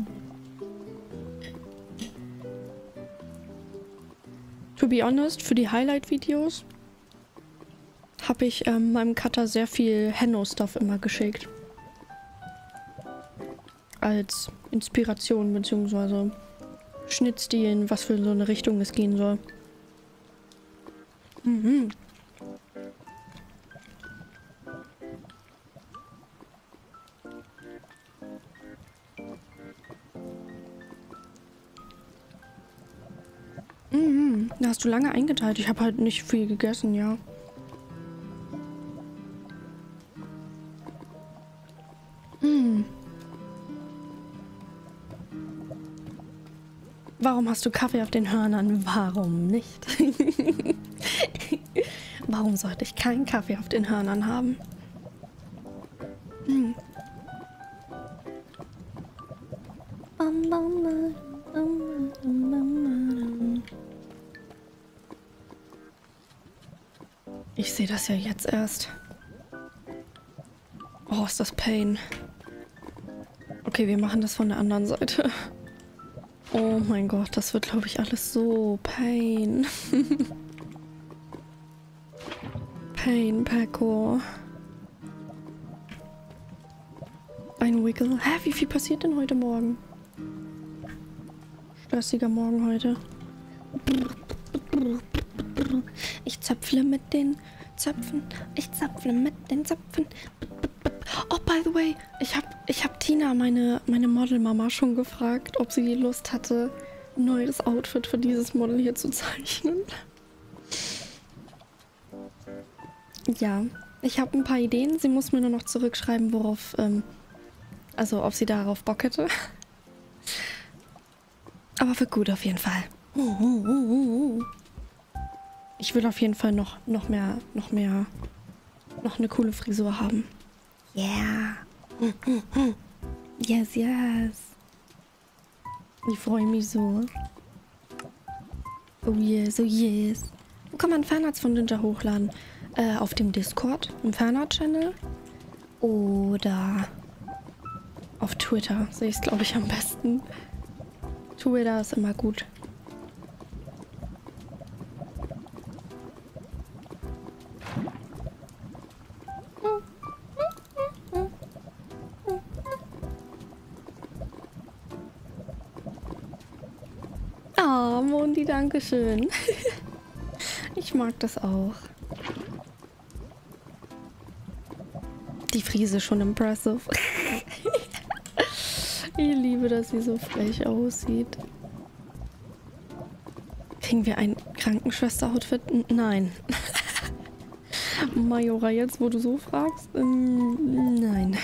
To be honest, für die Highlight-Videos habe ich ähm, meinem Cutter sehr viel Henno-Stuff immer geschickt. Als Inspiration bzw. Schnittstilen, was für so eine Richtung es gehen soll. Mhm. Mhm. Da hast du lange eingeteilt. Ich habe halt nicht viel gegessen, ja. Mhm. Warum hast du Kaffee auf den Hörnern? Warum nicht? Warum sollte ich keinen Kaffee auf den Hörnern haben? Hm. Ich sehe das ja jetzt erst. Oh, ist das Pain. Okay, wir machen das von der anderen Seite. Oh mein Gott, das wird, glaube ich, alles so Pain. Pain, Paco. Ein Wiggle. Hä, wie viel passiert denn heute Morgen? Stressiger Morgen heute. Ich zöpfle mit den Zöpfen. Ich zöpfle mit den Zöpfen. Oh, by the way, ich habe ich hab Tina, meine, meine Modelmama, schon gefragt, ob sie Lust hatte, ein neues Outfit für dieses Model hier zu zeichnen. Ja, ich habe ein paar Ideen. Sie muss mir nur noch zurückschreiben, worauf, ähm, also ob sie darauf Bock hätte. Aber wird gut auf jeden Fall. Ich will auf jeden Fall noch, noch mehr, noch mehr, noch eine coole Frisur haben. Yeah. Yes, yes. Ich freue mich so. Oh yes, oh yes. Wo kann man Fanarts von Ninja hochladen? Äh, auf dem Discord, im Fanart-Channel. Oder auf Twitter sehe ich es, glaube ich, am besten. Twitter ist immer gut. Ah, Mondi, dankeschön. Ich mag das auch. Die Frise schon impressive. Ich liebe, dass sie so frech aussieht. Kriegen wir ein Krankenschwester-Outfit? Nein. Majora, jetzt wo du so fragst? Ähm, nein.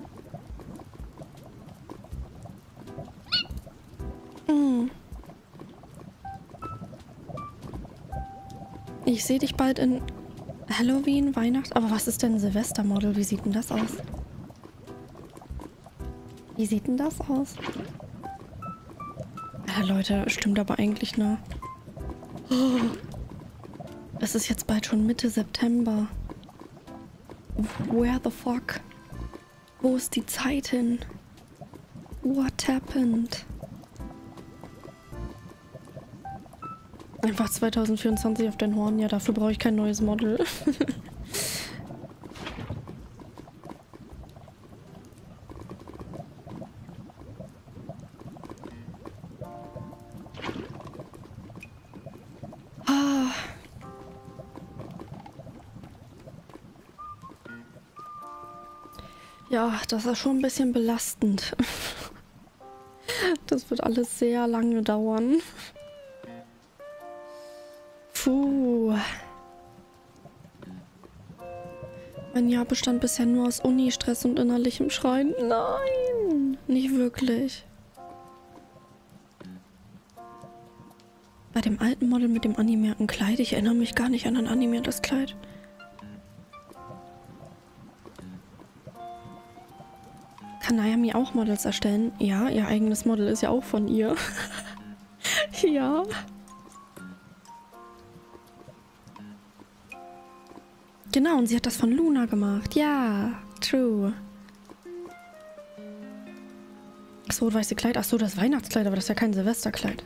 Mm. Ich sehe dich bald in Halloween, Weihnachten. Aber was ist denn ein Silvestermodel? Wie sieht denn das aus? Wie sieht denn das aus? Ja, Leute, stimmt aber eigentlich, ne? Oh, es ist jetzt bald schon Mitte September. Where the fuck? Wo ist die Zeit hin? What happened? Einfach zwanzig vierundzwanzig auf den Horn. Ja, dafür brauche ich kein neues Model. ah. Ja, das ist schon ein bisschen belastend. Das wird alles sehr lange dauern. Puh. Mein Jahr bestand bisher nur aus Uni-Stress und innerlichem Schreien. Nein, nicht wirklich. Bei dem alten Model mit dem animierten Kleid, ich erinnere mich gar nicht an ein animiertes Kleid. Kann Naomi auch Models erstellen? Ja, ihr eigenes Model ist ja auch von ihr. Ja. Genau, und sie hat das von Luna gemacht. Ja, true. Das rot-weiße Kleid. Achso, das Weihnachtskleid, aber das ist ja kein Silvesterkleid.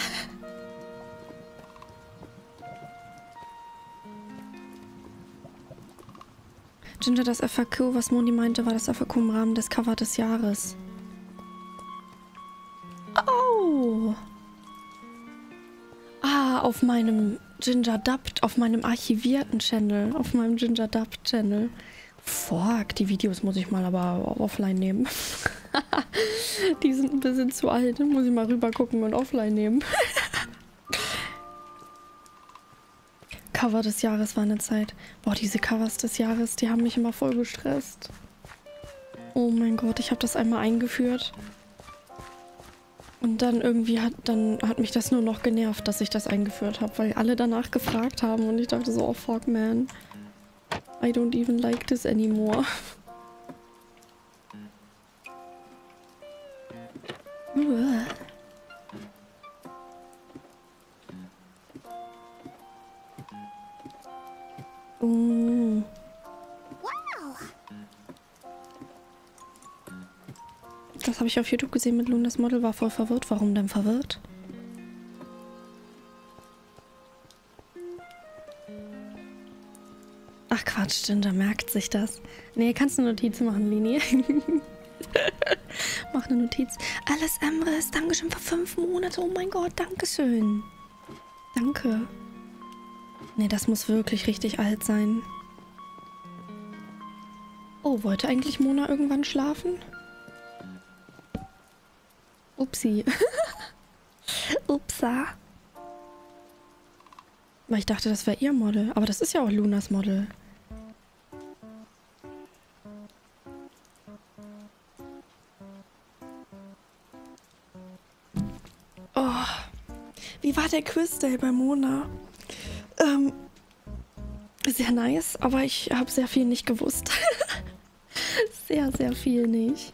Ginger, das F A Q, was Moni meinte, war das F A Q im Rahmen des Cover des Jahres. Oh! Ah, auf meinem Ginger Dubbed, auf meinem archivierten Channel, auf meinem Ginger Dubbed Channel. Fuck, die Videos muss ich mal aber offline nehmen. Die sind ein bisschen zu alt, muss ich mal rüber gucken und offline nehmen. Cover des Jahres war eine Zeit. Boah, diese Covers des Jahres, die haben mich immer voll gestresst. Oh mein Gott, ich habe das einmal eingeführt. Und dann irgendwie hat, dann hat mich das nur noch genervt, dass ich das eingeführt habe, weil alle danach gefragt haben und ich dachte so, oh fuck man. I don't even like this anymore. Uah. Oh. Das habe ich auf YouTube gesehen mit Lunas Model, war voll verwirrt. Warum denn verwirrt? Ach Quatsch, Ginger merkt sich das. Nee, kannst du eine Notiz machen, Lini? Mach eine Notiz. Alice Emrys, Dankeschön für fünf Monate. Oh mein Gott, Dankeschön. Danke. Nee, das muss wirklich richtig alt sein. Oh, wollte eigentlich Mona irgendwann schlafen? Upsi. Upsa. Weil ich dachte, das wäre ihr Model. Aber das ist ja auch Lunas Model. Oh. Wie war der Quiz-Day bei Mona? Ähm, sehr nice, aber ich habe sehr viel nicht gewusst. Sehr, sehr viel nicht.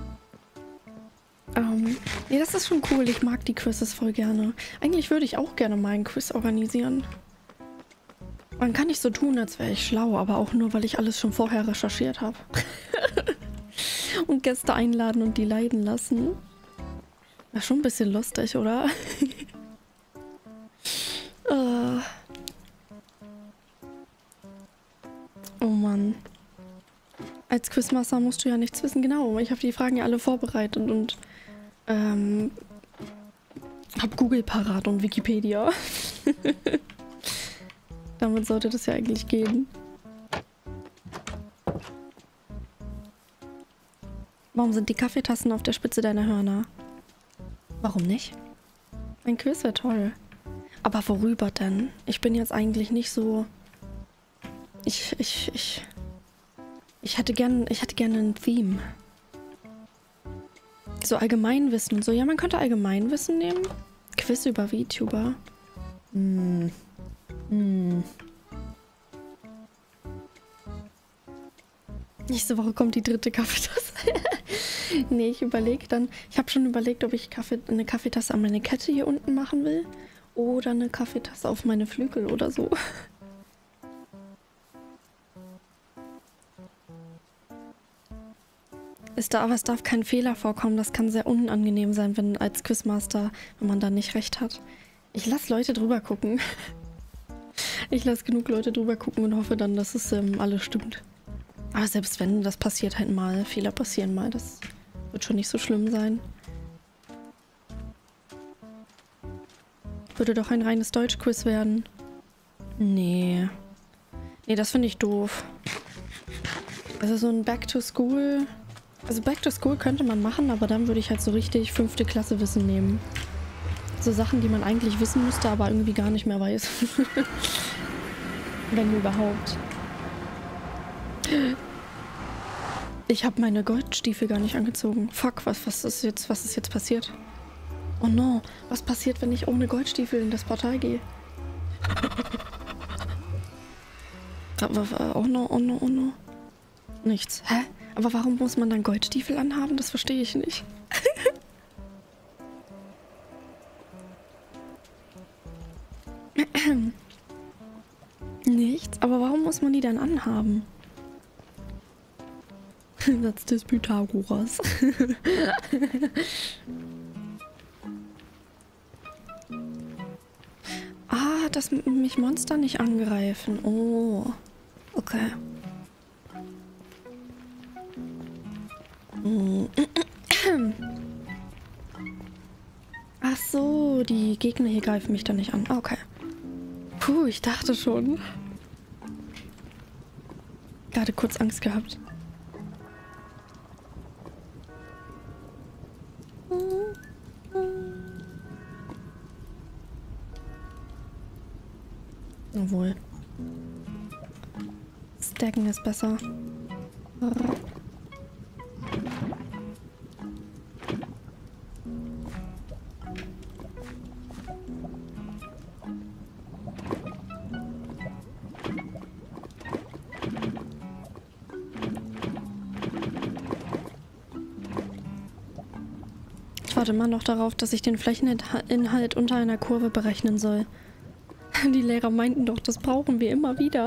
Ähm, nee, das ist schon cool. Ich mag die Quizzes voll gerne. Eigentlich würde ich auch gerne mal einen Quiz organisieren. Man kann nicht so tun, als wäre ich schlau, aber auch nur, weil ich alles schon vorher recherchiert habe. Und Gäste einladen und die leiden lassen. War schon ein bisschen lustig, oder? uh. Oh Mann. Als Quizmaster musst du ja nichts wissen. Genau, ich habe die Fragen ja alle vorbereitet und ähm, hab Google parat und Wikipedia. Damit sollte das ja eigentlich gehen. Warum sind die Kaffeetassen auf der Spitze deiner Hörner? Warum nicht? Ein Quiz wäre toll. Aber worüber denn? Ich bin jetzt eigentlich nicht so... Ich, ich, ich... Ich hätte gern, ich hätte gerne ein Theme. So Allgemeinwissen und so. Ja, man könnte Allgemeinwissen nehmen. Quiz über VTuber. Hm. Hm. Nächste Woche kommt die dritte Kaffeetasse. Nee, ich überlege dann. Ich habe schon überlegt, ob ich Kaffee, eine Kaffeetasse an meine Kette hier unten machen will. Oder eine Kaffeetasse auf meine Flügel oder so. Es darf, aber es darf kein Fehler vorkommen. Das kann sehr unangenehm sein, wenn als Quizmaster, wenn man da nicht recht hat. Ich lasse Leute drüber gucken. Ich lasse genug Leute drüber gucken und hoffe dann, dass es ähm, alles stimmt. Aber selbst wenn, das passiert halt mal. Fehler passieren mal. Das wird schon nicht so schlimm sein. Würde doch ein reines Deutschquiz werden. Nee. Nee, das finde ich doof. Also so ein Back to School... Also Back to School könnte man machen, aber dann würde ich halt so richtig fünfte Klasse Wissen nehmen. So Sachen, die man eigentlich wissen müsste, aber irgendwie gar nicht mehr weiß. Wenn überhaupt. Ich habe meine Goldstiefel gar nicht angezogen. Fuck, was, was ist jetzt, was ist jetzt passiert? Oh no, was passiert, wenn ich ohne Goldstiefel in das Portal gehe? Oh no, oh no, oh no. Nichts. Hä? Aber warum muss man dann Goldstiefel anhaben? Das verstehe ich nicht. Nichts? Aber warum muss man die dann anhaben? Satz des Pythagoras. Ah, dass mich Monster nicht angreifen. Oh. Okay. Ach so, die Gegner hier greifen mich dann nicht an. Okay. Puh, ich dachte schon. Gerade kurz Angst gehabt. Obwohl. Stacken ist besser. Ich warte immer noch darauf, dass ich den Flächeninhalt unter einer Kurve berechnen soll. Die Lehrer meinten doch, das brauchen wir immer wieder.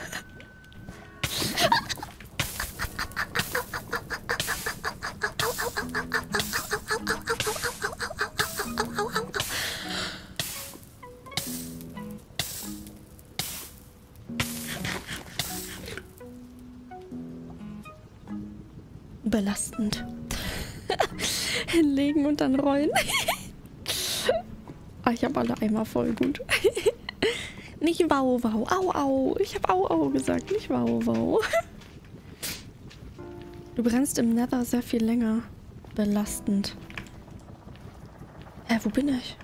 Belastend. Hinlegen und dann rollen. Ah, ich habe alle Eimer voll gut. Nicht wow, wow, au, au. Ich habe au, au gesagt, nicht wow, wow. Du brennst im Nether sehr viel länger. Belastend. Hä, wo bin ich?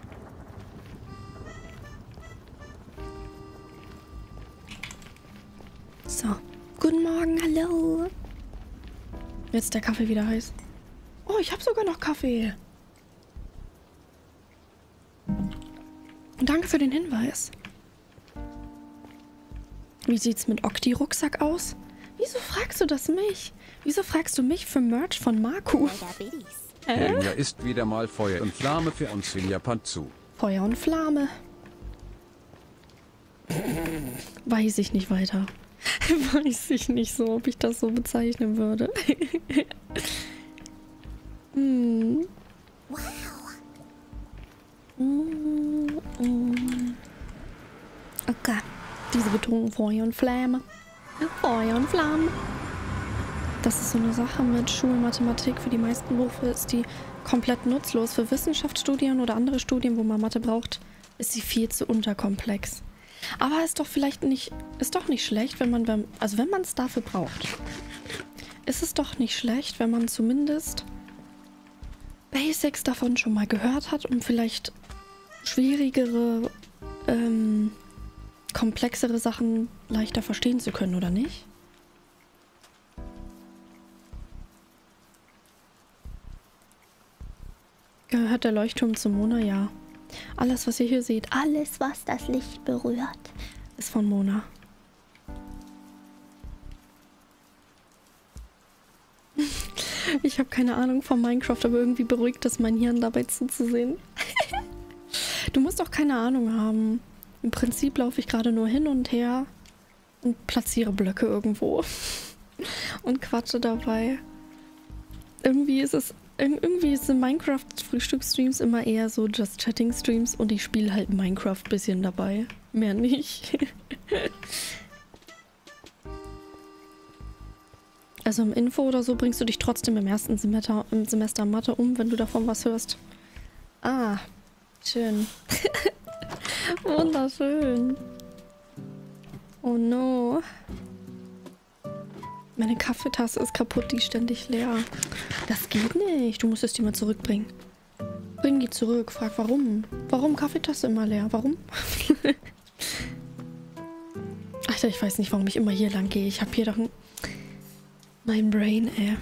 So. Guten Morgen, hallo. Jetzt ist der Kaffee wieder heiß. Oh, ich habe sogar noch Kaffee. Danke für den Hinweis. Wie sieht's mit Okti-Rucksack aus? Wieso fragst du das mich? Wieso fragst du mich für Merch von Marco? Äh? Hilja ist wieder mal Feuer und Flamme für uns in Japan zu. Feuer und Flamme. Weiß ich nicht weiter. Weiß ich nicht so, ob ich das so bezeichnen würde. hm. Wow. Mm, mm. Okay. Diese Betonung Feuer und Flamme. Feuer und Flamme. Das ist so eine Sache mit Schulmathematik. Für die meisten Berufe ist die komplett nutzlos. Für Wissenschaftsstudien oder andere Studien, wo man Mathe braucht, ist sie viel zu unterkomplex. Aber ist doch vielleicht nicht, ist doch nicht schlecht, wenn man, also wenn man es dafür braucht, ist es doch nicht schlecht, wenn man zumindest Basics davon schon mal gehört hat, um vielleicht schwierigere, ähm, komplexere Sachen leichter verstehen zu können, oder nicht? Gehört der Leuchtturm zu Mona? Ja. Alles, was ihr hier seht, alles, was das Licht berührt, Ist von Mona. Ich habe keine Ahnung von Minecraft, aber irgendwie beruhigt es mein Hirn, dabei zuzusehen. Du musst auch keine Ahnung haben. Im Prinzip laufe ich gerade nur hin und her und platziere Blöcke irgendwo. Und quatsche dabei. Irgendwie ist es... Irgendwie sind Minecraft-Frühstücksstreams immer eher so Just Chatting-Streams und ich spiele halt Minecraft ein bisschen dabei. Mehr nicht. Also im Info oder so bringst du dich trotzdem im ersten Semester, im Semester Mathe um, wenn du davon was hörst. Ah, schön. Wunderschön. Oh no. Meine Kaffeetasse ist kaputt, die ist ständig leer. Das geht nicht. Du musst es dir mal zurückbringen. Bring die zurück. Frag warum. Warum Kaffeetasse immer leer? Warum? Alter, ich weiß nicht, warum ich immer hier lang gehe. Ich habe hier doch ein... Mein Brain, ey.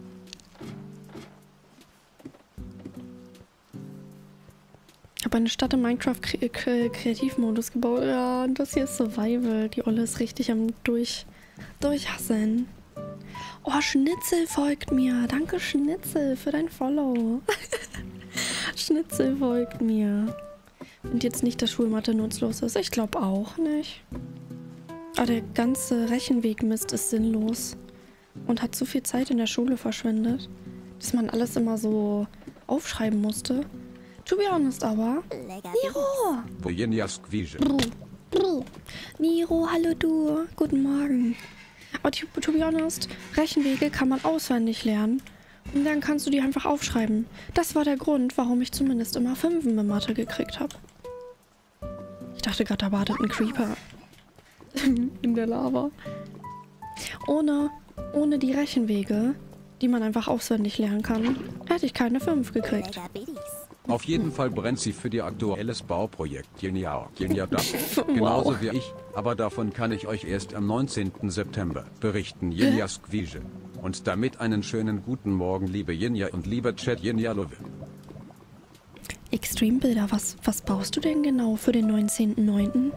Ich habe eine Stadt im Minecraft-Kreativmodus gebaut. Ja, und das hier ist Survival. Die Olle ist richtig am durch... durchhasseln. Oh, Schnitzel folgt mir. Danke, Schnitzel, für dein Follow. Schnitzel folgt mir. Und jetzt nicht, dass Schulmathe nutzlos ist. Ich glaube auch nicht. Aber der ganze Rechenweg-Mist ist sinnlos. Und hat so viel Zeit in der Schule verschwendet, dass man alles immer so aufschreiben musste. To be honest aber. Niro! Bro, bro. Niro, hallo du. Guten Morgen. Aber to, to be honest, Rechenwege kann man auswendig lernen. Und dann kannst du die einfach aufschreiben. Das war der Grund, warum ich zumindest immer Fünfen mit Mathe gekriegt habe. Ich dachte gerade, da wartet ein Creeper. In der Lava. Ohne, ohne die Rechenwege, die man einfach auswendig lernen kann, hätte ich keine fünf gekriegt. Auf jeden Fall brennt sie für ihr aktuelles Bauprojekt. Genial, genial das. Genauso Wow. wie ich, aber davon kann ich euch erst am neunzehnten September berichten. Jinja Squeeze. Und damit einen schönen guten Morgen, liebe Jinja und lieber Chat Jinja Love. Extreme-Bilder, was, was baust du denn genau für den neunzehnten neunten?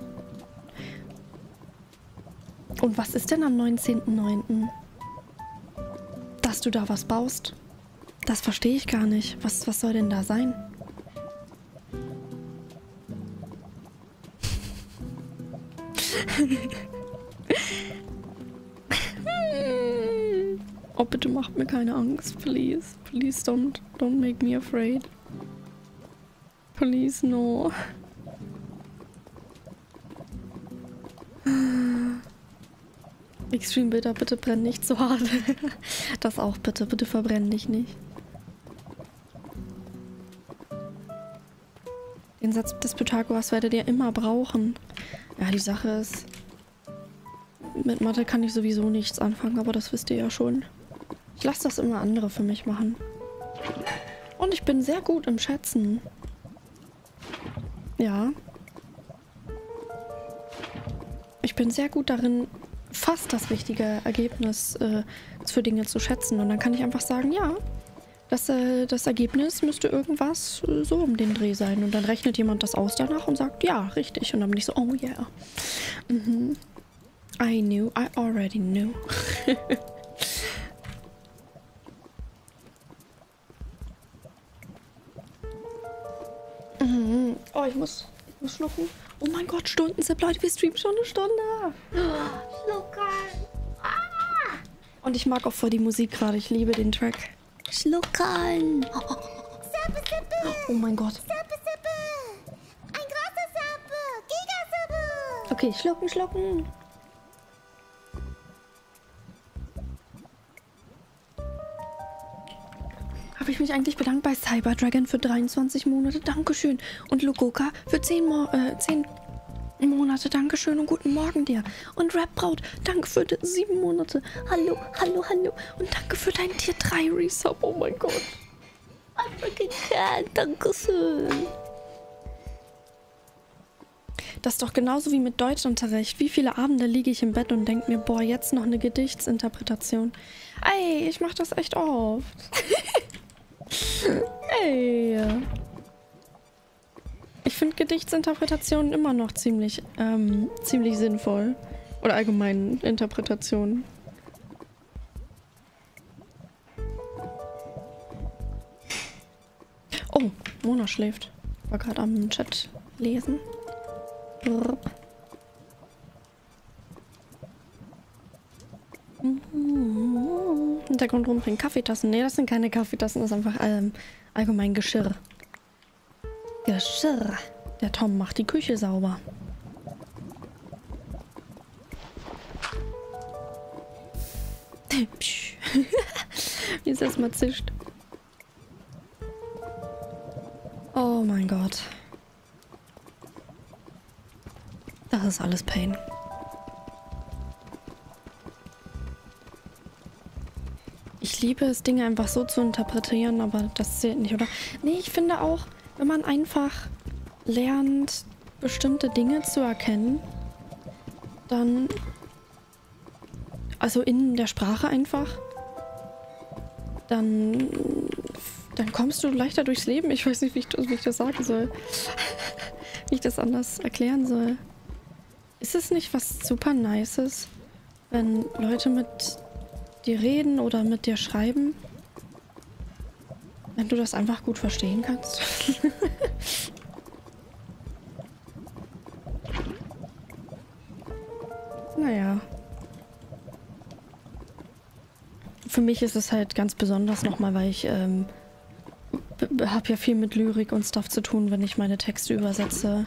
Und was ist denn am neunzehnten neunten? Dass du da was baust? Das verstehe ich gar nicht. Was, was soll denn da sein? Oh, bitte macht mir keine Angst, please. Please don't, don't make me afraid. Please, no. Extreme Bilder, bitte brenn nicht so hart. Das auch bitte, bitte verbrenn dich nicht. Den Satz des Pythagoras werdet ihr immer brauchen. Ja, die Sache ist, mit Mathe kann ich sowieso nichts anfangen, aber das wisst ihr ja schon. Ich lasse das immer andere für mich machen. Und ich bin sehr gut im Schätzen. Ja. Ich bin sehr gut darin, fast das richtige Ergebnis äh, für Dinge zu schätzen. Und dann kann ich einfach sagen, ja, das, äh, das Ergebnis müsste irgendwas äh, so um den Dreh sein. Und dann rechnet jemand das aus danach und sagt, ja, richtig. Und dann bin ich so, oh yeah. Mhm. I knew, I already knew. mhm. Oh, ich muss, ich muss schlucken. Oh mein Gott, Stundenzip, Leute, wir streamen schon eine Stunde. Schluckern. Ah. Und ich mag auch voll die Musik gerade. Ich liebe den Track. Schluckern. Oh, Sippe, Sippe. oh mein Gott. Sippe, Sippe. Ein großer Sippe. Gigasippe. Okay, schlucken, schlucken. Habe ich mich eigentlich bedankt bei Cyberdragon für dreiundzwanzig Monate? Dankeschön. Und Logoka für zehn, Mo äh, zehn Monate. Dankeschön und guten Morgen dir. Und Rapbraut, danke für sieben Monate. Hallo, hallo, hallo. Und danke für dein Tier drei Resub. Oh mein Gott. Dankeschön. Das ist doch genauso wie mit Deutschunterricht. Wie viele Abende liege ich im Bett und denke mir, boah, jetzt noch eine Gedichtsinterpretation. Ey, ich mach das echt oft. Ey. Ich finde Gedichtsinterpretationen immer noch ziemlich, ähm, ziemlich sinnvoll. Oder allgemein Interpretationen. Oh, Mona schläft. War gerade am Chat lesen. Brrr. Hintergrund rumbringen. Kaffeetassen. Nee, das sind keine Kaffeetassen, das ist einfach ähm, allgemein Geschirr. Geschirr. Der Tom macht die Küche sauber. Wie es erstmal zischt. Oh mein Gott. Das ist alles Pain. Ich liebe es, Dinge einfach so zu interpretieren, aber das zählt nicht, oder? Nee, ich finde auch, wenn man einfach lernt, bestimmte Dinge zu erkennen, dann... Also in der Sprache einfach, dann... Dann kommst du leichter durchs Leben. Ich weiß nicht, wie ich, wie ich das sagen soll. Wie ich das anders erklären soll. Ist es nicht was super Nices, wenn Leute mit dir reden oder mit dir schreiben? Wenn du das einfach gut verstehen kannst? Naja. Für mich ist es halt ganz besonders nochmal, weil ich ähm, habe ja viel mit Lyrik und Stuff zu tun, wenn ich meine Texte übersetze.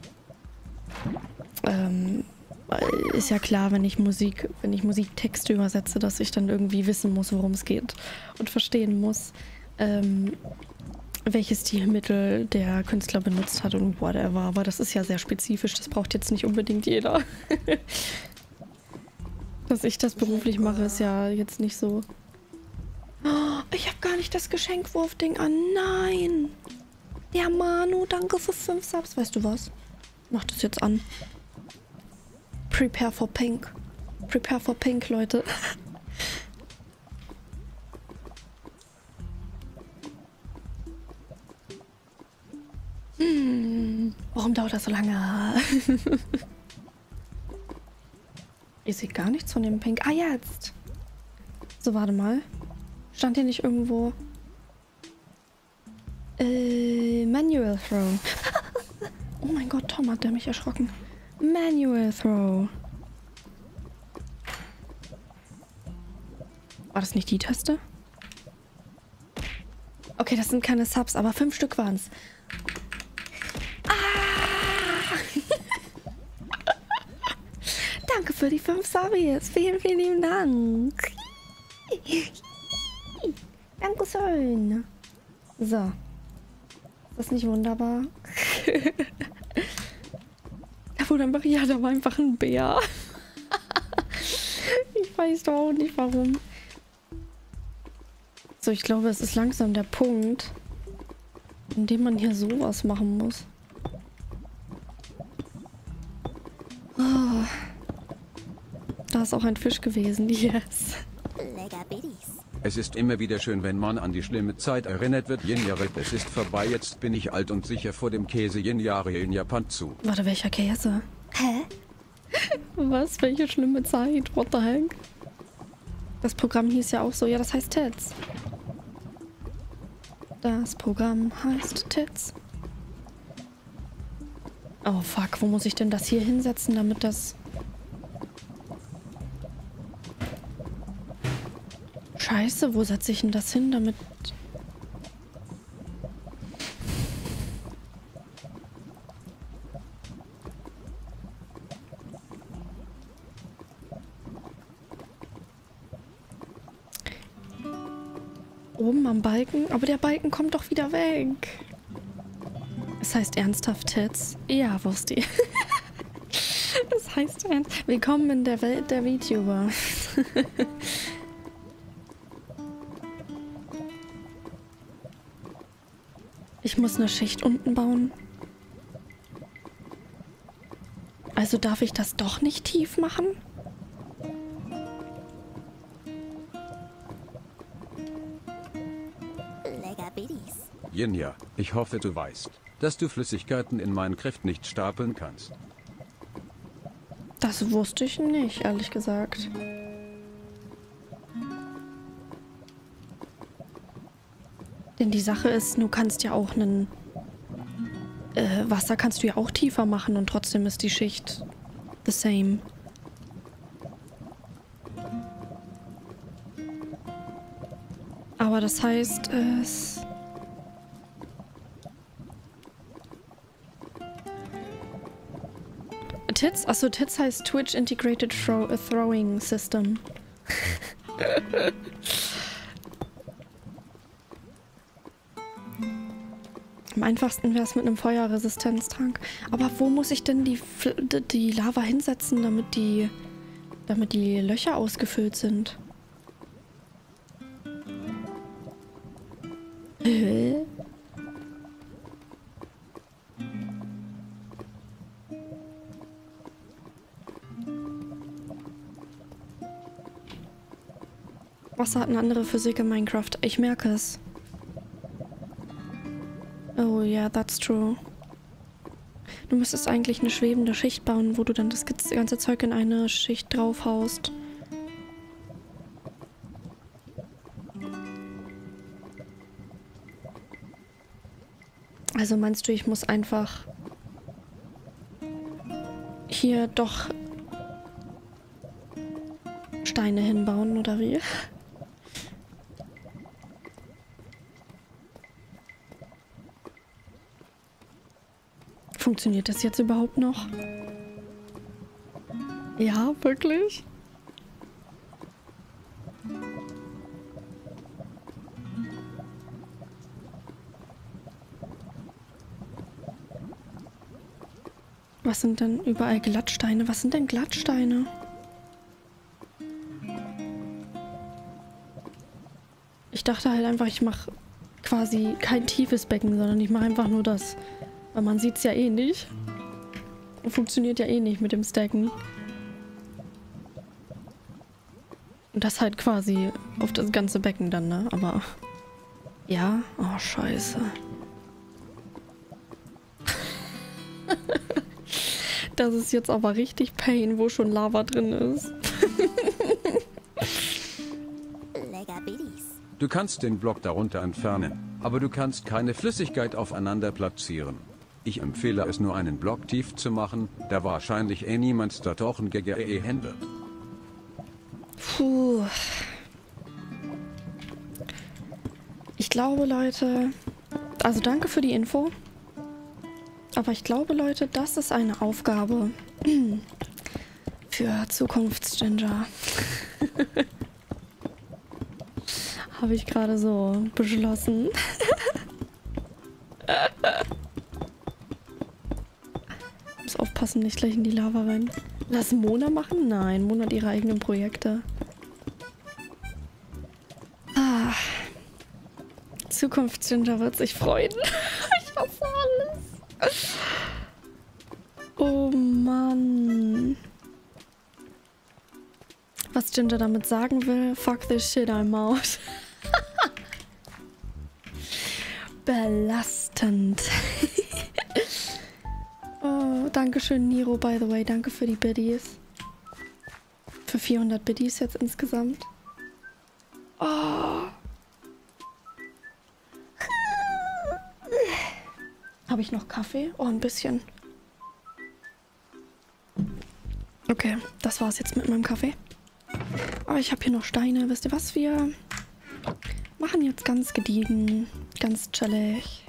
Ähm, ist ja klar, wenn ich Musik, wenn ich Musiktexte übersetze, dass ich dann irgendwie wissen muss, worum es geht und verstehen muss, ähm, welches Stilmittel der Künstler benutzt hat und whatever. Aber das ist ja sehr spezifisch, das braucht jetzt nicht unbedingt jeder. Dass ich das beruflich mache, ist ja jetzt nicht so. Oh, ich habe gar nicht das Geschenkwurfding an. Nein! Der Manu, danke für fünf Subs. Weißt du was? Mach das jetzt an. Prepare for Pink. Prepare for Pink, Leute. hm, warum dauert das so lange? Ich sehe gar nichts von dem Pink. Ah, jetzt! So, warte mal. Stand hier nicht irgendwo... Äh, Manual Throw. Oh mein Gott, Tom hat der mich erschrocken. Manual Throw. War das nicht die Taste? Okay, das sind keine Subs, aber fünf Stück waren es. Ah! Danke für die fünf Subs. Vielen, vielen lieben Dank. Dankeschön. So. Ist das nicht wunderbar? Da wurde einfach, ja, da war einfach ein Bär. Ich weiß doch auch nicht warum. So, ich glaube, es ist langsam der Punkt, in dem man hier sowas machen muss. Oh. Da ist auch ein Fisch gewesen, yes. Es ist immer wieder schön, wenn man an die schlimme Zeit erinnert wird. Jinjare, es ist vorbei, jetzt bin ich alt und sicher vor dem Käse Jinjare in Japan zu. Warte, welcher Käse? Hä? Was? Welche schlimme Zeit? What the heck? Das Programm hieß ja auch so. Ja, das heißt Tits. Das Programm heißt Tits. Oh fuck, wo muss ich denn das hier hinsetzen, damit das... Scheiße, wo setze ich denn das hin, damit... Oben am Balken? Aber der Balken kommt doch wieder weg. Es heißt ernsthaft Tits. Ja, wusste ich. Das heißt ernst. Willkommen in der Welt der VTuber. Ich muss eine Schicht unten bauen. Also darf ich das doch nicht tief machen? Jinja, ich hoffe du weißt, dass du Flüssigkeiten in Minecraft nicht stapeln kannst? Das wusste ich nicht, ehrlich gesagt. Denn die Sache ist, du kannst ja auch einen... Äh, Wasser kannst du ja auch tiefer machen und trotzdem ist die Schicht the same. Aber das heißt, es... Tits? Achso, Tits heißt Twitch Integrated Throw uh, Throwing System. Am einfachsten wäre es mit einem Feuerresistenztrank. Aber wo muss ich denn die, die Lava hinsetzen, damit die, damit die Löcher ausgefüllt sind? Hä? Wasser hat eine andere Physik in Minecraft. Ich merke es. Oh ja, yeah, that's true. Du müsstest eigentlich eine schwebende Schicht bauen, wo du dann das ganze Zeug in eine Schicht draufhaust. Also meinst du, ich muss einfach hier doch Steine hinbauen, oder wie? Funktioniert das jetzt überhaupt noch? Ja, wirklich? Was sind denn überall Glattsteine? Was sind denn Glattsteine? Ich dachte halt einfach, ich mache quasi kein tiefes Becken, sondern ich mache einfach nur das. Weil man sieht es ja eh nicht. Und funktioniert ja eh nicht mit dem Stacken. Und das halt quasi auf das ganze Becken dann, ne? Aber ja, oh scheiße. Das ist jetzt aber richtig Pain, wo schon Lava drin ist. Du kannst den Block darunter entfernen, aber du kannst keine Flüssigkeit aufeinander platzieren. Ich empfehle es nur einen Block tief zu machen, da wahrscheinlich eh niemand da tauchen gehen wird. Puh. Ich glaube, Leute... Also danke für die Info. Aber ich glaube, Leute, das ist eine Aufgabe für Zukunftsginger. Habe ich gerade so beschlossen. Muss aufpassen, nicht gleich in die Lava rein. Lass Mona machen? Nein, Mona hat ihre eigenen Projekte. Ah. Zukunftsginger wird sich freuen. Ich hasse alles. Oh Mann. Was Ginger damit sagen will, fuck this shit, I'm out. Belastend. Oh, danke schön, Niro, by the way. Danke für die Biddies. Für vierhundert Biddies jetzt insgesamt. Oh. Habe ich noch Kaffee? Oh, ein bisschen. Okay, das war's jetzt mit meinem Kaffee. Aber ich habe hier noch Steine. Wisst ihr was? Wir machen jetzt ganz gediegen, ganz chillig.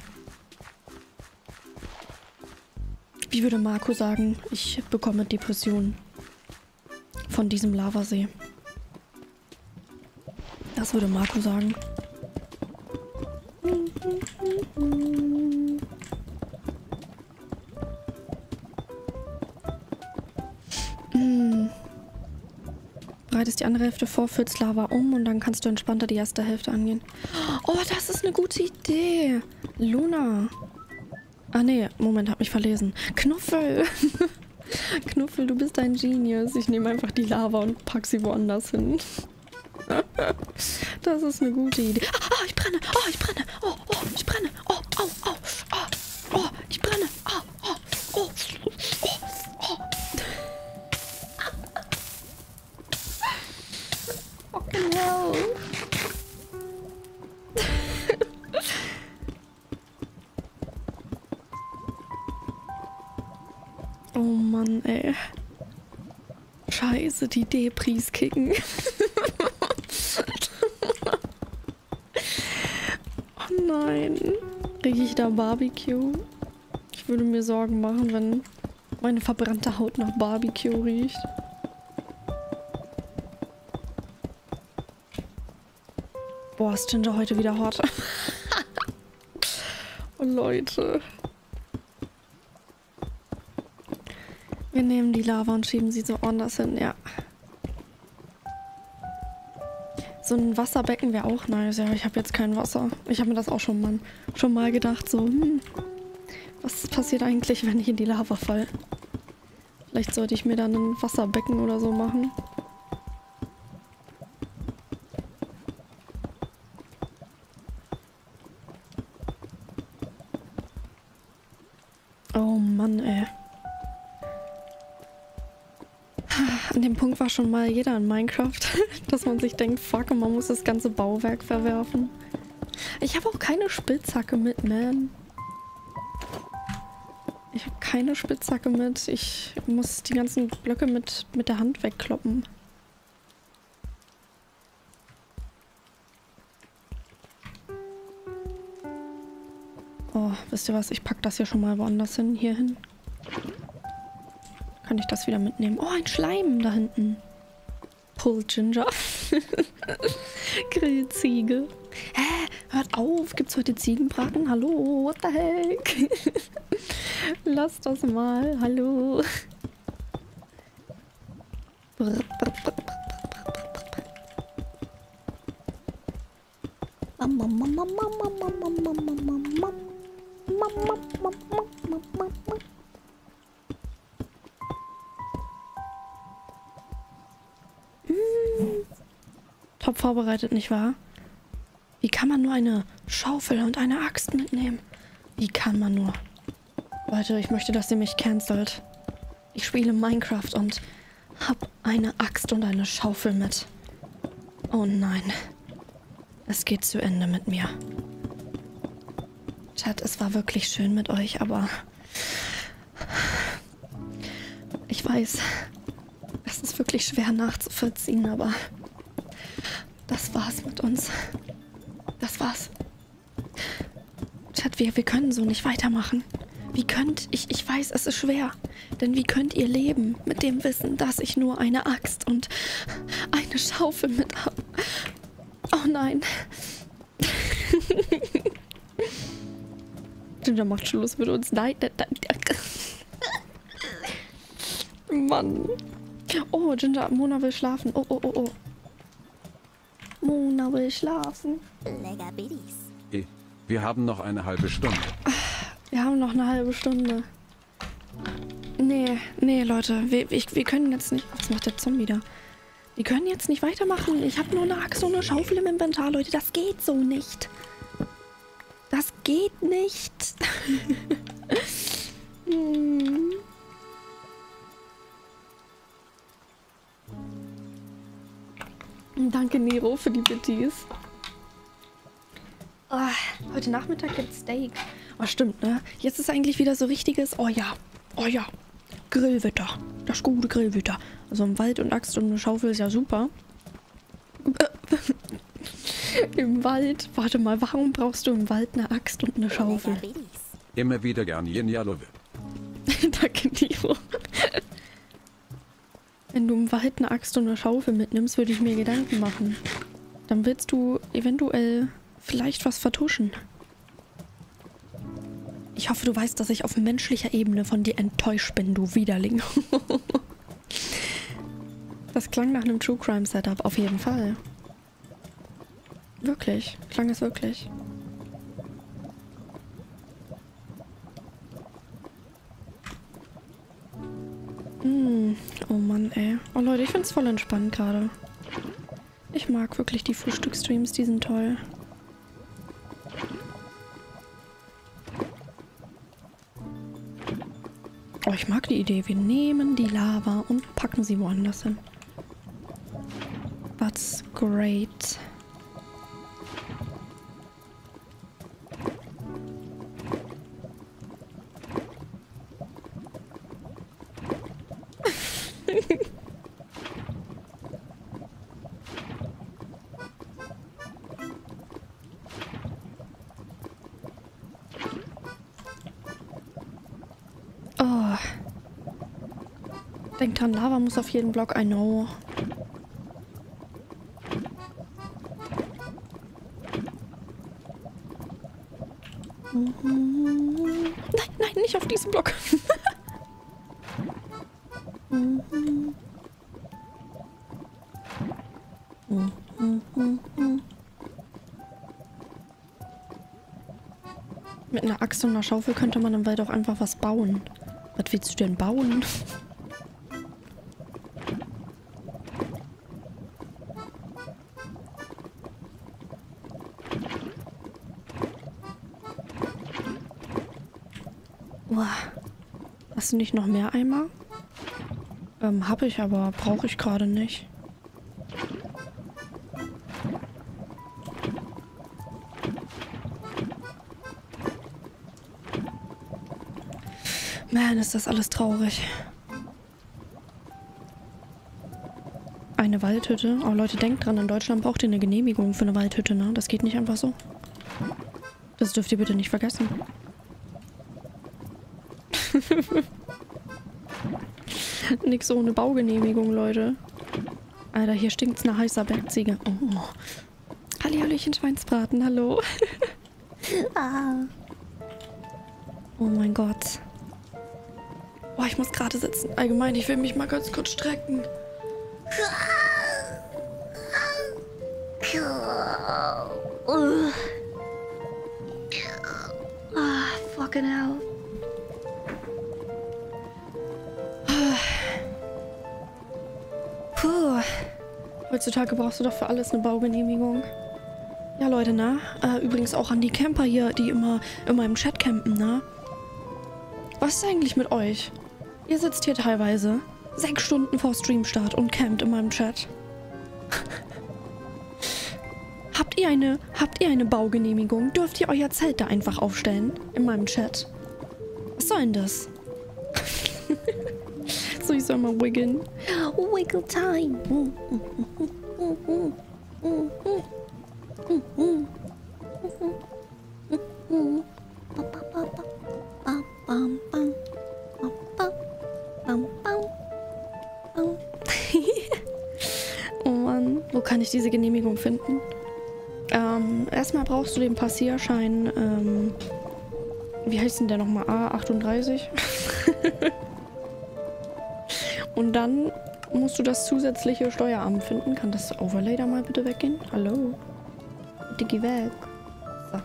Wie würde Marco sagen, ich bekomme Depressionen von diesem Lavasee. Das würde Marco sagen. Mm. Bereitest die andere Hälfte vor, füllst Lava um und dann kannst du entspannter die erste Hälfte angehen. Oh, das ist eine gute Idee. Luna. Ah nee, Moment, hab mich verlesen. Knuffel. Knuffel, du bist ein Genius. Ich nehme einfach die Lava und pack sie woanders hin. Das ist eine gute Idee. Oh, ich brenne. Oh, ich brenne. Oh, oh, ich brenne. Oh, oh, oh, oh, oh. Oh Mann, ey. Scheiße, die Depris kicken. Oh nein. Kriege ich da Barbecue? Ich würde mir Sorgen machen, wenn meine verbrannte Haut nach Barbecue riecht. Boah, ist Ginger heute wieder hot. Oh Leute. Wir nehmen die Lava und schieben sie so anders hin, ja. So ein Wasserbecken wäre auch nice. Ja, ich habe jetzt kein Wasser. Ich habe mir das auch schon mal, schon mal gedacht, so, hm, was passiert eigentlich, wenn ich in die Lava falle? Vielleicht sollte ich mir dann ein Wasserbecken oder so machen. Oh Mann, ey. An dem Punkt war schon mal jeder in Minecraft, dass man sich denkt, fuck, man muss das ganze Bauwerk verwerfen. Ich habe auch keine Spitzhacke mit, man. Ich habe keine Spitzhacke mit. Ich muss die ganzen Blöcke mit, mit der Hand wegkloppen. Oh, wisst ihr was? Ich pack das hier schon mal woanders hin. Hier hin. Kann ich das wieder mitnehmen? Oh, ein Schleim da hinten. Pull Ginger. Grillziege. Hä? Hört auf. Gibt's heute Ziegenbraten? Hallo? What the heck? Lass das mal. Hallo. Top vorbereitet, nicht wahr? Wie kann man nur eine Schaufel und eine Axt mitnehmen? Wie kann man nur? Leute, ich möchte, dass ihr mich cancelt. Ich spiele Minecraft und hab eine Axt und eine Schaufel mit. Oh nein. Es geht zu Ende mit mir. Chat, es war wirklich schön mit euch, aber ich weiß, es ist wirklich schwer nachzuvollziehen, aber das war's mit uns. Das war's. Chat, wir, wir können so nicht weitermachen. Wie könnt, ich, ich weiß, es ist schwer, denn wie könnt ihr leben mit dem Wissen, dass ich nur eine Axt und eine Schaufel mit habe? Oh nein. Ginger macht Schluss mit uns. Nein, nein, nein. Mann. Oh, Ginger, Mona will schlafen. Oh, oh, oh, oh. Mona will schlafen. Lecker Biddies. Eh, wir haben noch eine halbe Stunde. Wir haben noch eine halbe Stunde. Nee, nee, Leute. Wir, ich, wir können jetzt nicht... Was macht der Zombie da? Wir können jetzt nicht weitermachen. Ich habe nur eine Axt und eine Schaufel im Inventar, Leute. Das geht so nicht. Das geht nicht. hm. Danke, Nero, für die Bitties. Oh, heute Nachmittag gibt's Steak. Oh, stimmt, ne? Jetzt ist eigentlich wieder so richtiges... Oh ja, oh ja. Grillwetter. Das gute Grillwetter. Also im Wald und Axt und eine Schaufel ist ja super. Im Wald? Warte mal, warum brauchst du im Wald eine Axt und eine Schaufel? Immer wieder gern Jenjalowe. Danke, Niro. Wenn du im Wald eine Axt und eine Schaufel mitnimmst, würde ich mir Gedanken machen. Dann willst du eventuell vielleicht was vertuschen. Ich hoffe, du weißt, dass ich auf menschlicher Ebene von dir enttäuscht bin, du Widerling. Das klang nach einem True Crime Setup, auf jeden Fall. Wirklich, klang es wirklich. Mm, oh Mann, ey. Oh Leute, ich find's voll entspannt gerade. Ich mag wirklich die Frühstücksstreams, die sind toll. Oh, ich mag die Idee. Wir nehmen die Lava und packen sie woanders hin. That's great. Oh. Denkt dran, Lava muss auf jeden Block. I know. Nein, nein, nicht auf diesen Block. Mit einer Axt und einer Schaufel könnte man im Wald auch einfach was bauen. Was willst du denn bauen? Boah. Hast du nicht noch mehr Eimer? Ähm, hab ich, aber brauche ich gerade nicht. Man, ist das alles traurig. Eine Waldhütte. Oh Leute, denkt dran, in Deutschland braucht ihr eine Genehmigung für eine Waldhütte, ne? Das geht nicht einfach so. Das dürft ihr bitte nicht vergessen. Nix ohne Baugenehmigung, Leute. Alter, hier stinkt's nach heißer Bergziege. Oh. Hallihallöchen Schweinsbraten, hallo. Ah. Oh mein Gott. Boah, ich muss gerade sitzen. Allgemein, ich will mich mal ganz kurz strecken. Ah, fucking hell. Puh. Heutzutage brauchst du doch für alles eine Baugenehmigung. Ja, Leute, ne? Äh, übrigens auch an die Camper hier, die immer, immer im Chat campen, ne? Was ist eigentlich mit euch? Ihr sitzt hier teilweise sechs Stunden vor Streamstart und campt in meinem Chat. Habt ihr eine, habt ihr eine Baugenehmigung? Dürft ihr euer Zelt da einfach aufstellen? In meinem Chat. Was soll denn das? So, ich soll mal wiggeln. Wiggle time. Oh Mann, wo kann ich diese Genehmigung finden? Ähm, erstmal brauchst du den Passierschein, ähm, wie heißt denn der nochmal? A achtunddreißig? Und dann musst du das zusätzliche Steueramt finden. Kann das Overlay da mal bitte weggehen? Hallo? Bitte geh weg. So.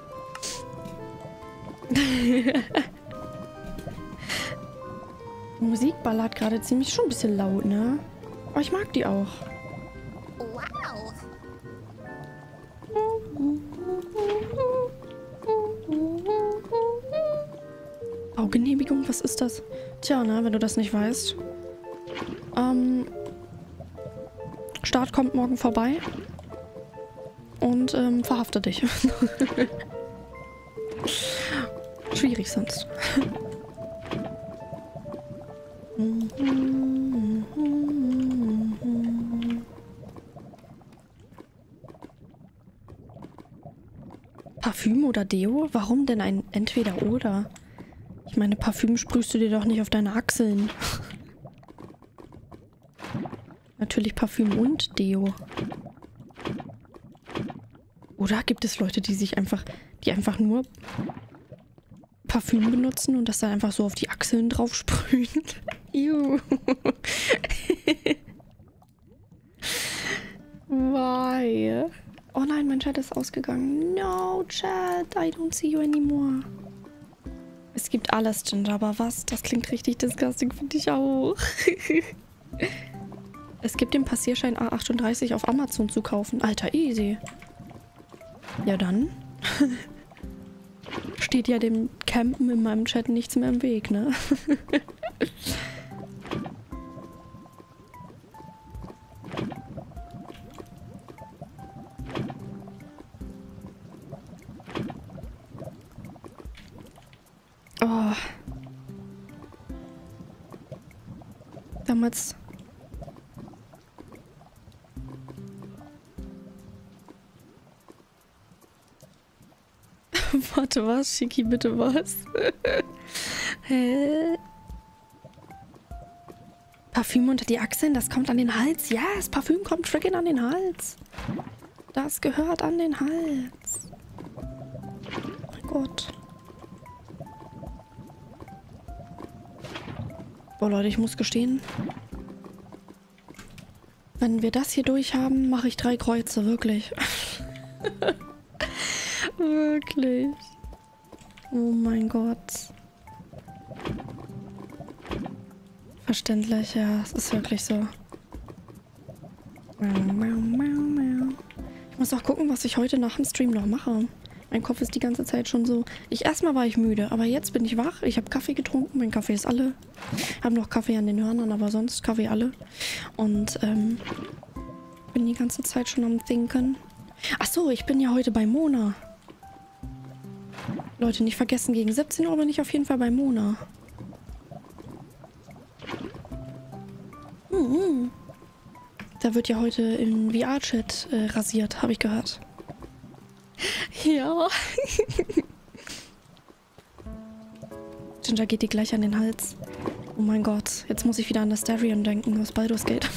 Die Musik ballert gerade ziemlich schon ein bisschen laut, ne? Aber ich mag die auch. Wow. Baugenehmigung, was ist das? Tja, ne, wenn du das nicht weißt. Ähm, Staat kommt morgen vorbei und ähm, verhaftet dich. Schwierig sonst. Parfüm oder Deo? Warum denn ein Entweder-Oder? Ich meine, Parfüm sprühst du dir doch nicht auf deine Achseln. Natürlich Parfüm und Deo. Oder gibt es Leute, die sich einfach, die einfach nur Parfüm benutzen und das dann einfach so auf die Achseln drauf sprühen? Juhu. Why? Oh nein, mein Chat ist ausgegangen. No, Chat, I don't see you anymore. Es gibt alles, Ginger, aber was? Das klingt richtig disgusting, finde ich auch. Es gibt den Passierschein A achtunddreißig auf Amazon zu kaufen. Alter, easy. Ja dann. Steht ja dem Campen in meinem Chat nichts mehr im Weg, ne? Oh. Damals Warte, was? Schicki, bitte was? Hä? Parfüm unter die Achseln, das kommt an den Hals. Ja, das Parfüm kommt friggin' an den Hals. Das gehört an den Hals. Oh mein Gott. Boah, Leute, ich muss gestehen. Wenn wir das hier durch haben, mache ich drei Kreuze, wirklich. Wirklich. Oh mein Gott. Verständlich, ja, es ist wirklich so. Ich muss auch gucken, was ich heute nach dem Stream noch mache. Mein Kopf ist die ganze Zeit schon so... Ich erstmal war ich müde, aber jetzt bin ich wach. Ich habe Kaffee getrunken, mein Kaffee ist alle. Ich habe noch Kaffee an den Hörnern, aber sonst Kaffee alle. Und ähm, bin die ganze Zeit schon am Thinken. Ach so, ich bin ja heute bei Mona. Leute, nicht vergessen, gegen siebzehn Uhr bin ich auf jeden Fall bei Mona. Mhm. Da wird ja heute im V R-Chat äh, rasiert, habe ich gehört. Ja. Ginger geht dir gleich an den Hals. Oh mein Gott, jetzt muss ich wieder an das Darian denken, aus Baldur's Gate.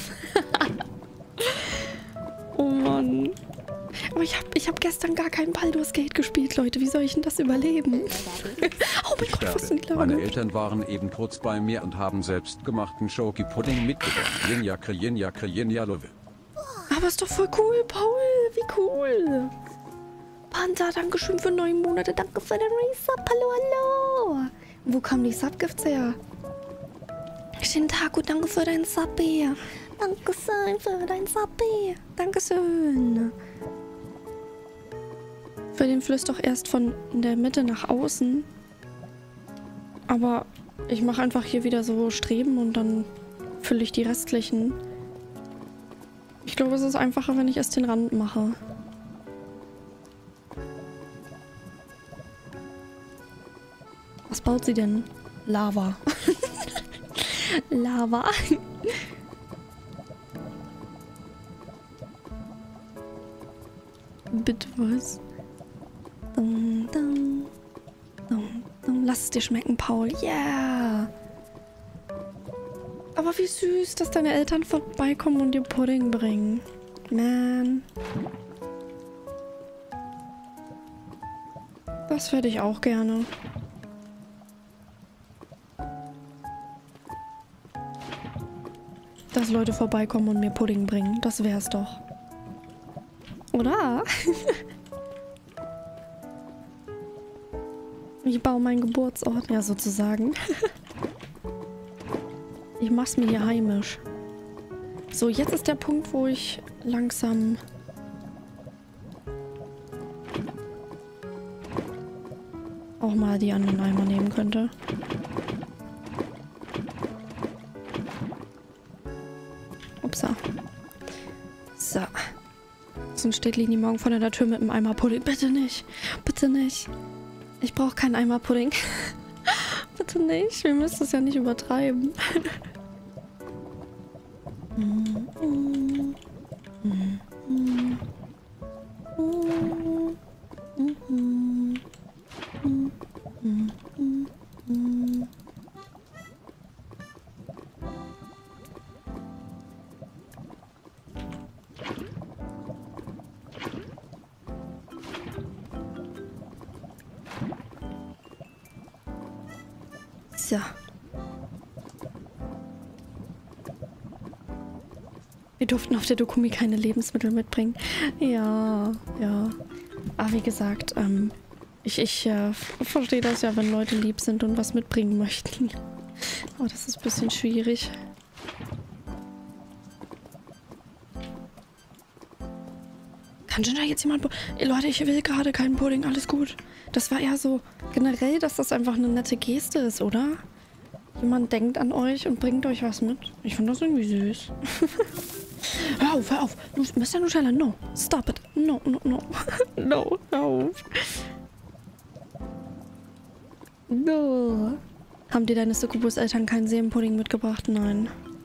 Oh Mann. Aber ich habe ich hab gestern gar kein Baldur's Gate gespielt, Leute. Wie soll ich denn das überleben? Oh mein Gott, was sind die Laune? Meine Eltern waren eben kurz bei mir und haben selbstgemachten Schoki-Pudding mitgebracht. Jinjakre, Jinjakre, Jinjalove. Aber ist doch voll cool, Paul. Wie cool. Panther, danke schön für neun Monate. Danke für den Resub. Hallo, hallo. Wo kamen die Subgifts her? Shintaku, danke für dein Subby. Danke schön für dein Subby. Dankeschön. Für den fließt doch erst von der Mitte nach außen. Aber ich mache einfach hier wieder so Streben und dann fülle ich die restlichen. Ich glaube, es ist einfacher, wenn ich erst den Rand mache. Was baut sie denn? Lava. Lava. Bitte was? Dum, dum, dum, dum. Lass es dir schmecken, Paul. Yeah. Aber wie süß, dass deine Eltern vorbeikommen und dir Pudding bringen. Man. Das würde ich auch gerne. Dass Leute vorbeikommen und mir Pudding bringen. Das wär's doch. Oder? Ich baue meinen Geburtsort, ja sozusagen. Ich mach's mir hier heimisch. So, jetzt ist der Punkt, wo ich langsam... auch mal die anderen Eimer nehmen könnte. Upsa. So. Sonst steht Lini morgen vor der Tür mit einem Eimer Pudding. Bitte nicht. Bitte nicht. Ich brauche keinen Eimer Pudding. Bitte nicht. Wir müssen es ja nicht übertreiben. So. Wir durften auf der Dokumi keine Lebensmittel mitbringen. Ja, ja. Aber wie gesagt, ähm, ich, ich äh, verstehe das ja, wenn Leute lieb sind und was mitbringen möchten. Aber das ist ein bisschen schwierig. Kann Ginger jetzt jemand... Ey, Leute, ich will gerade keinen Pudding, alles gut. Das war eher so generell, dass das einfach eine nette Geste ist, oder? Jemand denkt an euch und bringt euch was mit. Ich finde das irgendwie süß. Hör auf, hör auf. Mister Nutella, no. Stop it. No, no, no. No, hör auf. No. Haben dir deine Succubus-Eltern keinen Seelenpudding mitgebracht? Nein.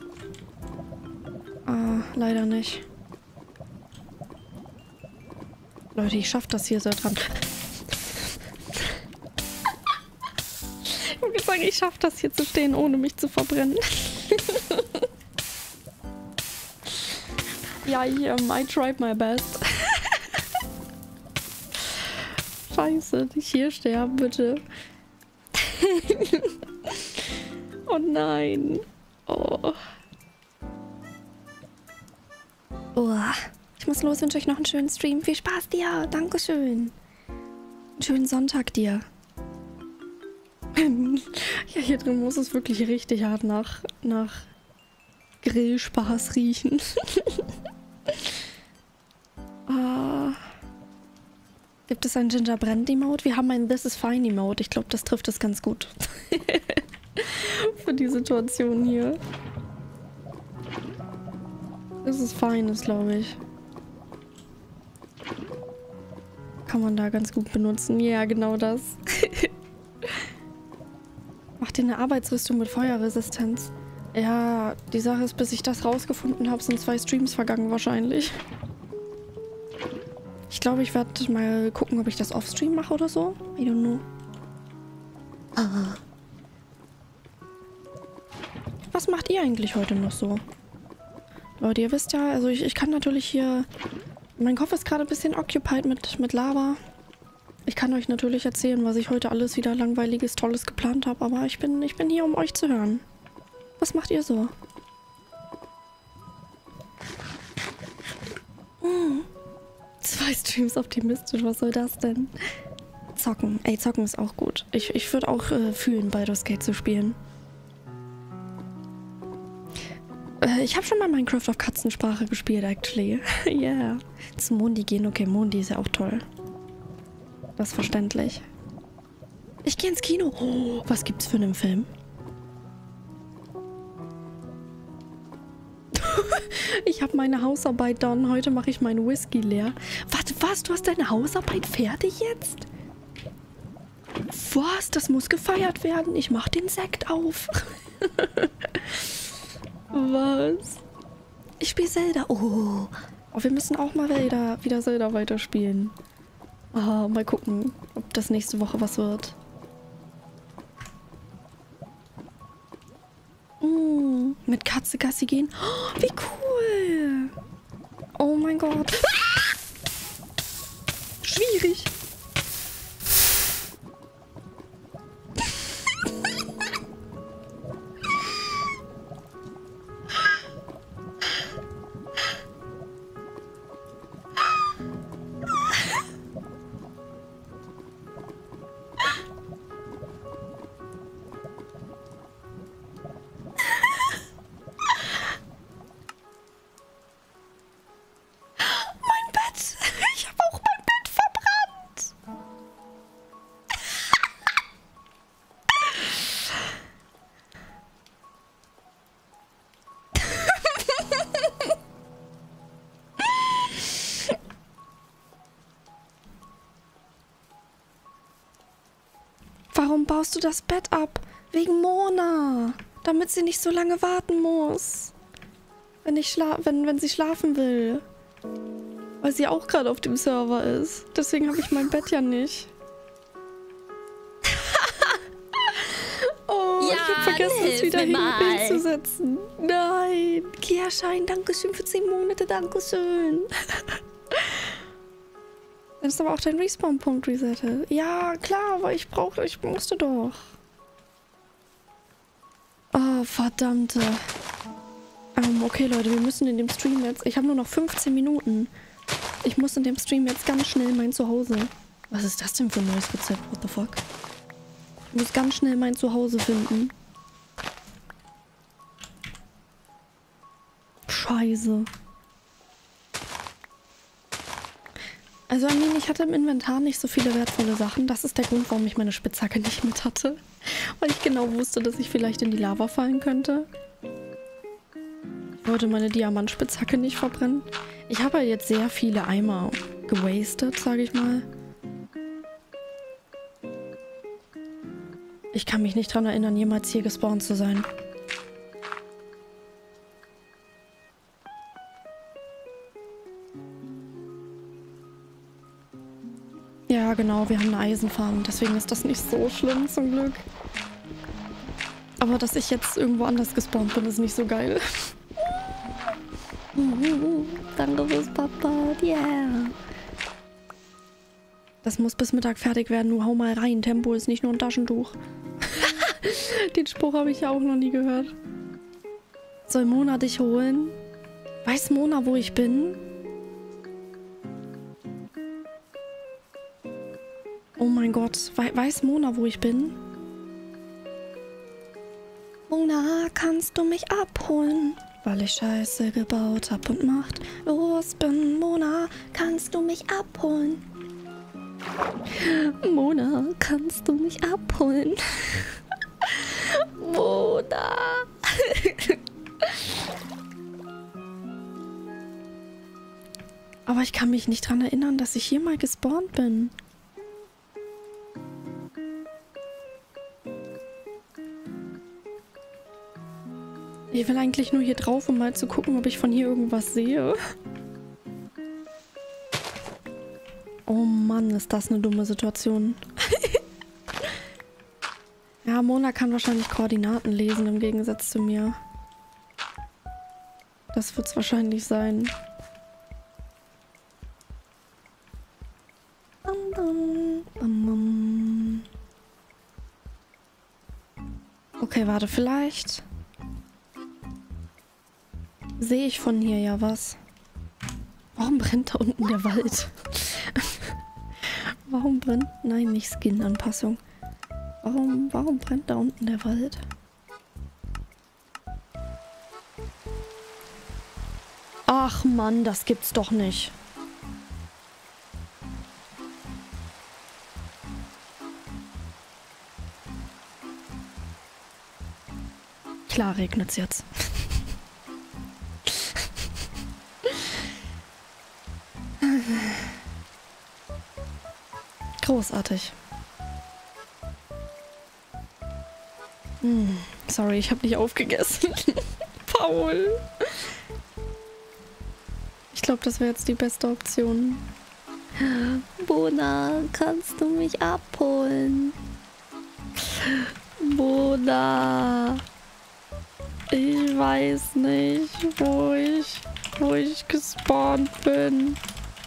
Ah, leider nicht. Leute, ich schaff das hier so dran. Ich würde sagen, ich schaffe das hier zu stehen, ohne mich zu verbrennen. Ja, ich, um, I tried my best. Scheiße, nicht hier sterben, bitte. Oh nein. Oh. Oh. Ich muss los, wünsche euch noch einen schönen Stream. Viel Spaß dir. Dankeschön. Einen schönen Sonntag dir. Ja, hier drin muss es wirklich richtig hart nach, nach Grillspaß riechen. uh, gibt es ein Gingerbread-Emote? Wir haben ein This is Fine Emote. Ich glaube, das trifft es ganz gut. Für die Situation hier. This is Fine ist, glaube ich. Kann man da ganz gut benutzen. Ja, genau das. Macht ihr eine Arbeitsrüstung mit Feuerresistenz? Ja, die Sache ist, bis ich das rausgefunden habe, sind zwei Streams vergangen wahrscheinlich. Ich glaube, ich werde mal gucken, ob ich das off-Stream mache oder so. I don't know. Ah. Was macht ihr eigentlich heute noch so? Leute, ihr wisst ja, also ich, ich kann natürlich hier... Mein Kopf ist gerade ein bisschen occupied mit, mit Lava. Ich kann euch natürlich erzählen, was ich heute alles wieder langweiliges, Tolles geplant habe, aber ich bin, ich bin hier, um euch zu hören. Was macht ihr so? Hm. Zwei Streams optimistisch, was soll das denn? Zocken. Ey, zocken ist auch gut. Ich, ich würde auch äh, fühlen, Baldur's Gate zu spielen. Äh, ich habe schon mal Minecraft auf Katzensprache gespielt, actually. Yeah. Zu Mondi gehen, okay, Mondi ist ja auch toll. Das ist verständlich. Ich gehe ins Kino. Oh, was gibt's für einen Film? Ich habe meine Hausarbeit done. Heute mache ich meinen Whisky leer. Warte, was? Du hast deine Hausarbeit fertig jetzt? Was? Das muss gefeiert werden. Ich mache den Sekt auf. Was? Ich spiele Zelda. Oh. Oh, wir müssen auch mal wieder, wieder Zelda weiterspielen. Oh, mal gucken, ob das nächste Woche was wird. Mm, mit Katze Gassi gehen. Oh, wie cool. Oh mein Gott. Schwierig. Warum baust du das Bett ab? Wegen Mona. Damit sie nicht so lange warten muss. Wenn, ich schla wenn, wenn sie schlafen will. Weil sie auch gerade auf dem Server ist. Deswegen habe ich mein Bett ja nicht. Oh, ja, ich habe vergessen, es wieder hinzusetzen. Nein. Kia-Schein, dankeschön für zehn Monate, dankeschön. Dann ist aber auch dein Respawn-Punkt resettet. Ja, klar, aber ich brauchte, ich musste doch. Oh, verdammte. Ähm, okay, Leute, wir müssen in dem Stream jetzt... Ich habe nur noch fünfzehn Minuten. Ich muss in dem Stream jetzt ganz schnell mein Zuhause... Was ist das denn für ein neues Rezept? What the fuck? Ich muss ganz schnell mein Zuhause finden. Scheiße. Also, I mean, ich hatte im Inventar nicht so viele wertvolle Sachen. Das ist der Grund, warum ich meine Spitzhacke nicht mit hatte. Weil ich genau wusste, dass ich vielleicht in die Lava fallen könnte. Ich wollte meine Diamantspitzhacke nicht verbrennen. Ich habe ja jetzt sehr viele Eimer gewastet, sage ich mal. Ich kann mich nicht dran erinnern, jemals hier gespawnt zu sein. Ja, genau, wir haben eine Eisenfarm. Deswegen ist das nicht so schlimm, zum Glück. Aber dass ich jetzt irgendwo anders gespawnt bin, ist nicht so geil. Danke fürs Papa, yeah. Das muss bis Mittag fertig werden. Du hau mal rein. Tempo ist nicht nur ein Taschentuch. Den Spruch habe ich ja auch noch nie gehört. Soll Mona dich holen? Weiß Mona, wo ich bin? Oh mein Gott. We weiß Mona, wo ich bin? Mona, kannst du mich abholen? Weil ich Scheiße gebaut hab und Macht los bin. Mona, kannst du mich abholen? Mona, kannst du mich abholen? Mona. Aber ich kann mich nicht dran erinnern, dass ich hier mal gespawnt bin. Ich will eigentlich nur hier drauf, um mal zu gucken, ob ich von hier irgendwas sehe. Oh Mann, ist das eine dumme Situation. Ja, Mona kann wahrscheinlich Koordinaten lesen, im Gegensatz zu mir. Das wird's wahrscheinlich sein. Bam, bam, bam, bam. Okay, warte, vielleicht sehe ich von hier ja was. Warum brennt da unten der Wald? Warum brennt... Nein, nicht Skin-Anpassung. Warum, warum brennt da unten der Wald? Ach Mann, das gibt's doch nicht. Klar regnet's jetzt. Großartig. Hm, sorry, ich habe nicht aufgegessen. Paul. Ich glaube, das wäre jetzt die beste Option. Mona, kannst du mich abholen? Mona. Ich weiß nicht, wo ich, wo ich gespawnt bin.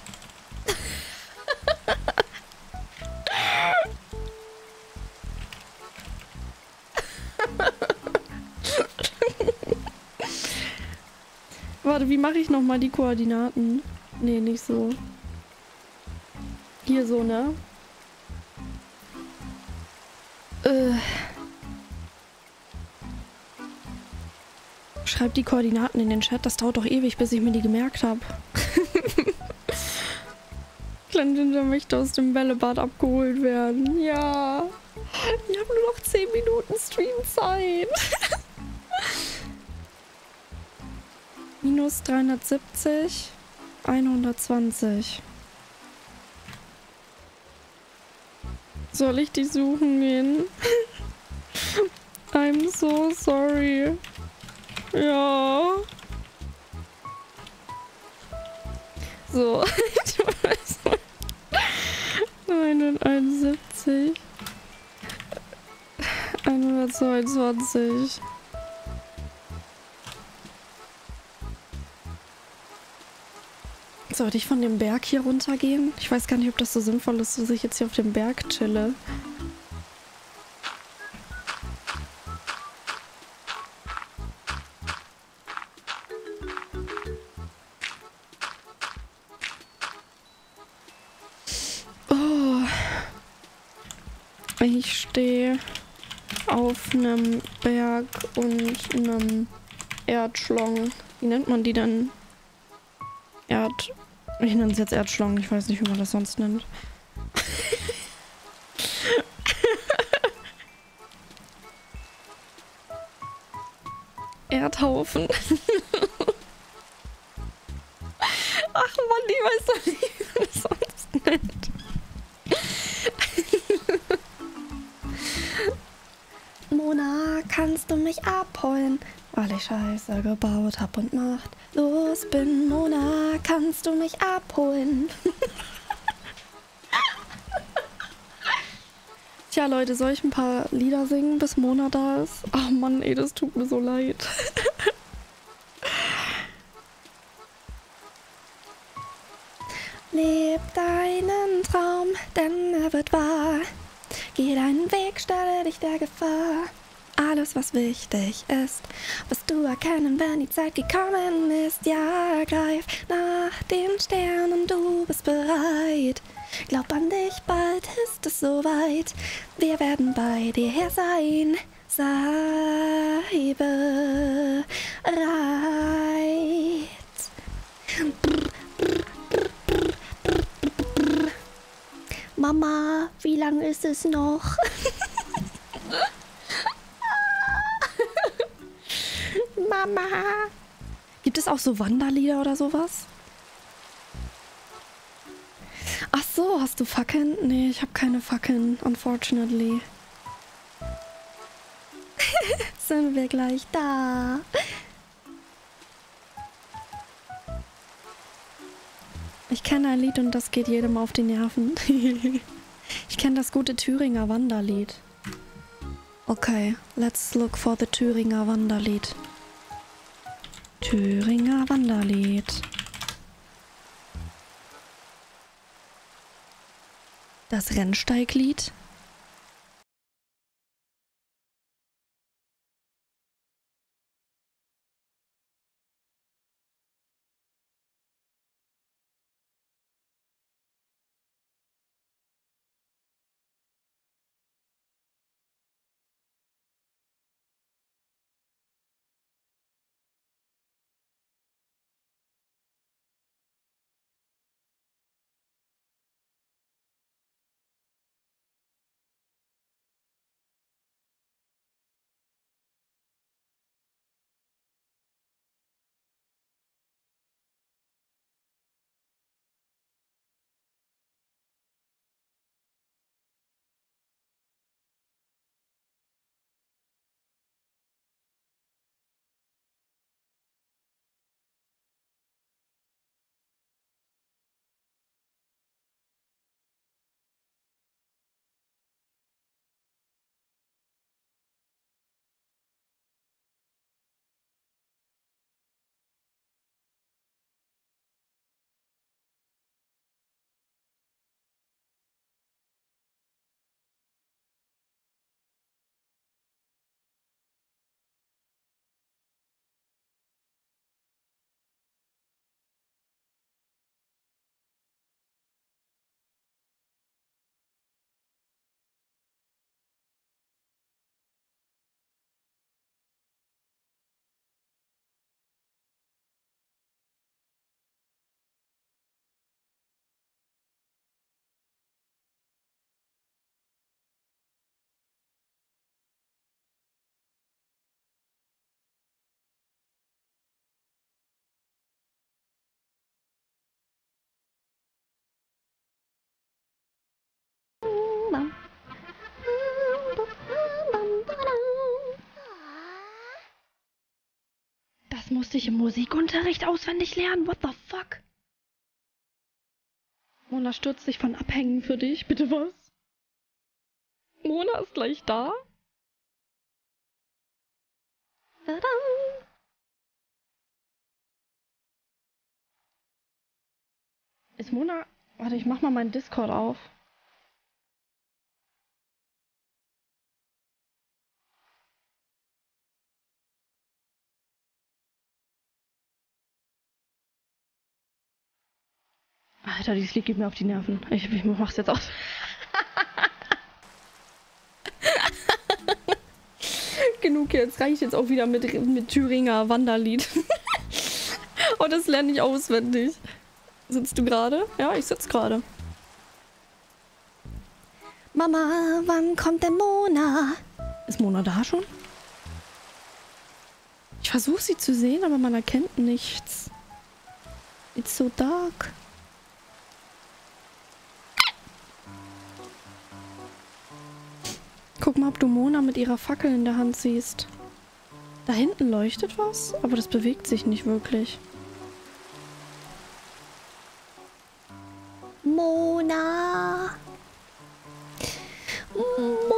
Warte, wie mache ich nochmal die Koordinaten? Nee, nicht so. Hier so, ne? Äh. Schreib die Koordinaten in den Chat. Das dauert doch ewig, bis ich mir die gemerkt habe. Klein Ginger möchte aus dem Bällebad abgeholt werden. Ja. Ich habe nur noch zehn Minuten Streamzeit. Minus dreihundertsiebzig. hundertzwanzig. Soll ich die suchen gehen? I'm so sorry. Ja. So. neunhunderteinundsiebzig. hundertzweiundzwanzig. Sollte ich von dem Berg hier runtergehen? Ich weiß gar nicht, ob das so sinnvoll ist, dass ich jetzt hier auf dem Berg chille. Oh. Ich stehe auf einem Berg und einem Erdschlong. Wie nennt man die denn? Erd... Ich nenne es jetzt Erdschlong. Ich weiß nicht, wie man das sonst nennt. Erdhaufen. Ach Mann, ich weiß doch nicht, wie man das sonst nennt. Mona, kannst du mich abholen? Weil ich Scheiße gebaut hab und Macht los bin. Mona, kannst du mich abholen? Ich Tja, Leute, soll ich ein paar Lieder singen, bis Mona da ist? Ach Mann, ey, das tut mir so leid. Leb deinen Traum, denn er wird wahr. Geh deinen Weg, stelle dich der Gefahr. Alles, was wichtig ist, wirst du erkennen, wenn die Zeit gekommen ist. Ja, greif nach den Sternen, du bist bereit. Glaub an dich, bald ist es soweit. Wir werden bei dir her sein. Sei bereit. Mama, wie lang ist es noch? Mama. Gibt es auch so Wanderlieder oder sowas? Ach so, hast du Fackeln? Nee, ich habe keine Fackeln, unfortunately. Sind wir gleich da? Ich kenne ein Lied und das geht jedem auf die Nerven. Ich kenne das gute Thüringer Wanderlied. Okay, let's look for the Thüringer Wanderlied. Thüringer Wanderlied. Das Rennsteiglied. Das musste ich im Musikunterricht auswendig lernen. What the fuck? Mona stürzt sich von Abhängen für dich. Bitte was? Mona ist gleich da? Tada! Ist Mona... Warte, ich mach mal meinen Discord auf. Alter, dieses Lied geht mir auf die Nerven. Ich, ich mach's jetzt aus. Genug jetzt. Reicht jetzt auch wieder mit, mit Thüringer Wanderlied. Und das lerne ich auswendig. Sitzt du gerade? Ja, ich sitz gerade. Mama, wann kommt denn Mona? Ist Mona da schon? Ich versuche sie zu sehen, aber man erkennt nichts. It's so dark. Guck mal, ob du Mona mit ihrer Fackel in der Hand siehst. Da hinten leuchtet was, aber das bewegt sich nicht wirklich. Mona! Mona!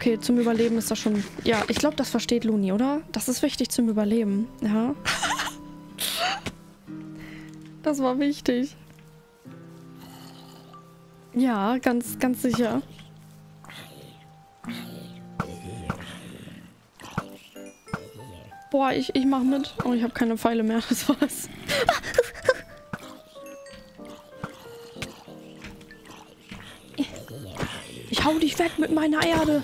okay, zum Überleben ist das schon... Ja, ich glaube, das versteht Luni, oder? Das ist wichtig zum Überleben, ja. Das war wichtig. Ja, ganz, ganz sicher. Boah, ich, ich mach mit. Oh, ich habe keine Pfeile mehr, das war's. Ich hau dich weg mit meiner Erde.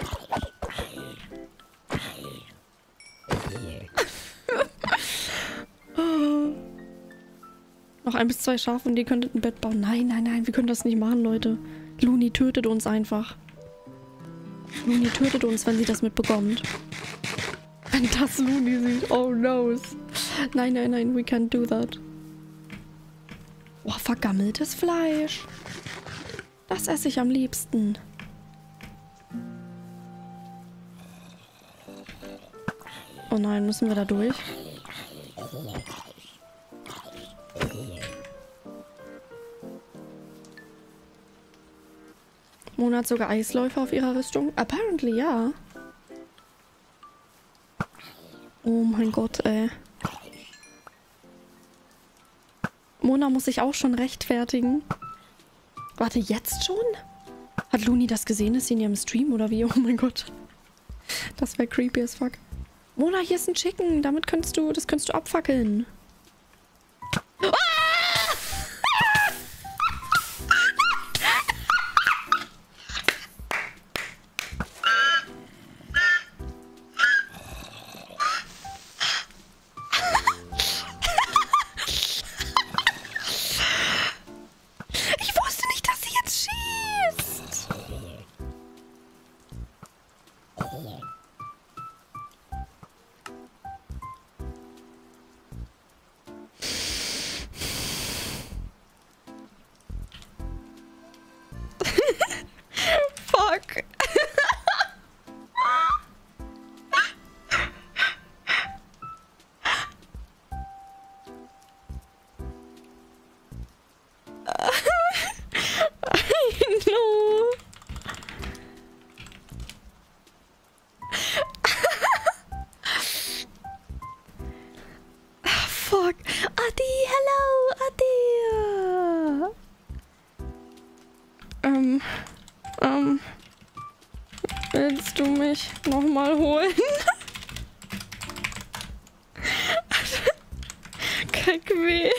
Oh. Noch ein bis zwei Schafe und ihr könntet ein Bett bauen. Nein, nein, nein, wir können das nicht machen, Leute. Luni tötet uns einfach. Luni tötet uns, wenn sie das mitbekommt. Wenn das Luni sieht. Oh no. Nein, nein, nein, we can't do that. Oh, vergammeltes Fleisch. Das esse ich am liebsten. Oh nein, müssen wir da durch? Mona hat sogar Eisläufer auf ihrer Rüstung. Apparently, ja. Oh mein Gott, ey. Mona muss sich auch schon rechtfertigen. Warte, jetzt schon? Hat Luni das gesehen? Ist sie in ihrem Stream oder wie? Oh mein Gott. Das wäre creepy as fuck. Mona, hier ist ein Chicken. Damit könntest du, das könntest du abfackeln. Ah! Fuck. I know. Fuck. Adi, hello, Adi. Ähm, ähm, willst du mich nochmal holen? Kack weh.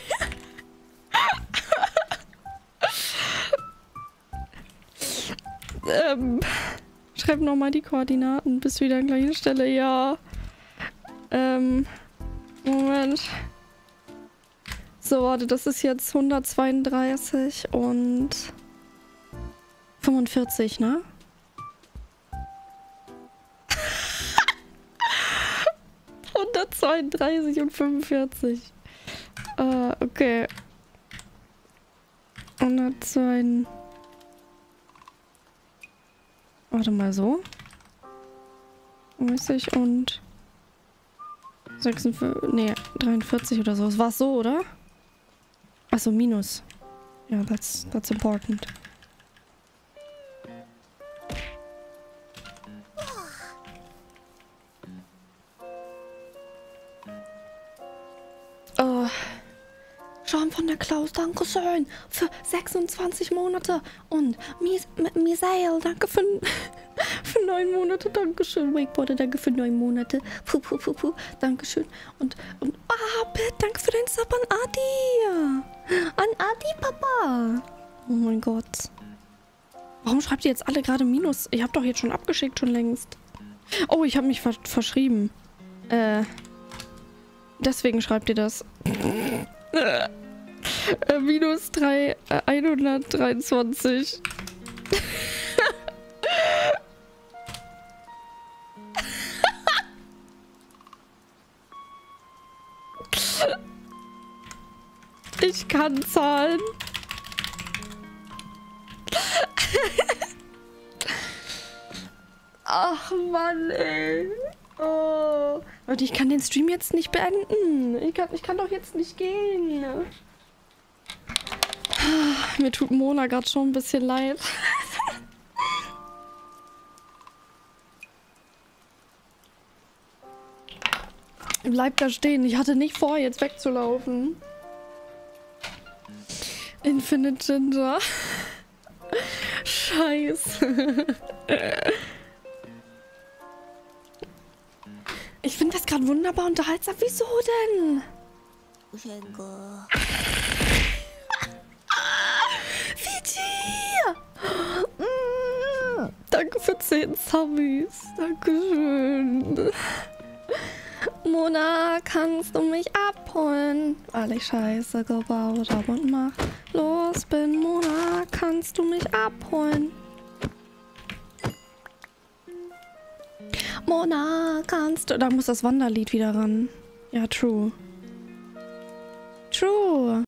ähm, schreib nochmal die Koordinaten, bis wieder an der gleichen Stelle, ja. Ähm, Moment. So, warte, das ist jetzt hundertzweiunddreißig und fünfundvierzig, ne? hundertzweiunddreißig und fünfundvierzig. Äh, okay. hundertzwei. Warte mal, so. dreißig und sechsundvierzig. Nee, dreiundvierzig oder so. Es war so, oder? Achso, minus. Ja, yeah, that's, that's important. Oh. Schaum von der Klaus, danke schön. Für sechsundzwanzig Monate. Und Mis Misael, danke für, für neun Monate. Dankeschön. Wakeboarder, danke für neun Monate. Puh, puh, puh, puh. Dankeschön. Und, und, ah, Pet, danke für den Sub an Adi. An Adi, Papa. Oh mein Gott. Warum schreibt ihr jetzt alle gerade Minus? Ich habe doch jetzt schon abgeschickt, schon längst. Oh, ich habe mich ver verschrieben. Äh, deswegen schreibt ihr das. Äh, minus drei, äh, hundertdreiundzwanzig. Ich kann zahlen. Ach Mann, ey. Oh. Leute, ich kann den Stream jetzt nicht beenden. Ich kann, ich kann doch jetzt nicht gehen. Mir tut Mona gerade schon ein bisschen leid. Bleib da stehen. Ich hatte nicht vor, jetzt wegzulaufen. Infinite Ginger. Scheiße. Ich finde das gerade wunderbar unterhaltsam. Wieso denn? Fiji! Mm, danke für zehn Subbies. Dankeschön. Mona, kannst du mich abholen? Weil ich Scheiße gebaut hab und mach los bin. Mona, kannst du mich abholen? Mona, kannst du... Da muss das Wanderlied wieder ran. Ja, true. True.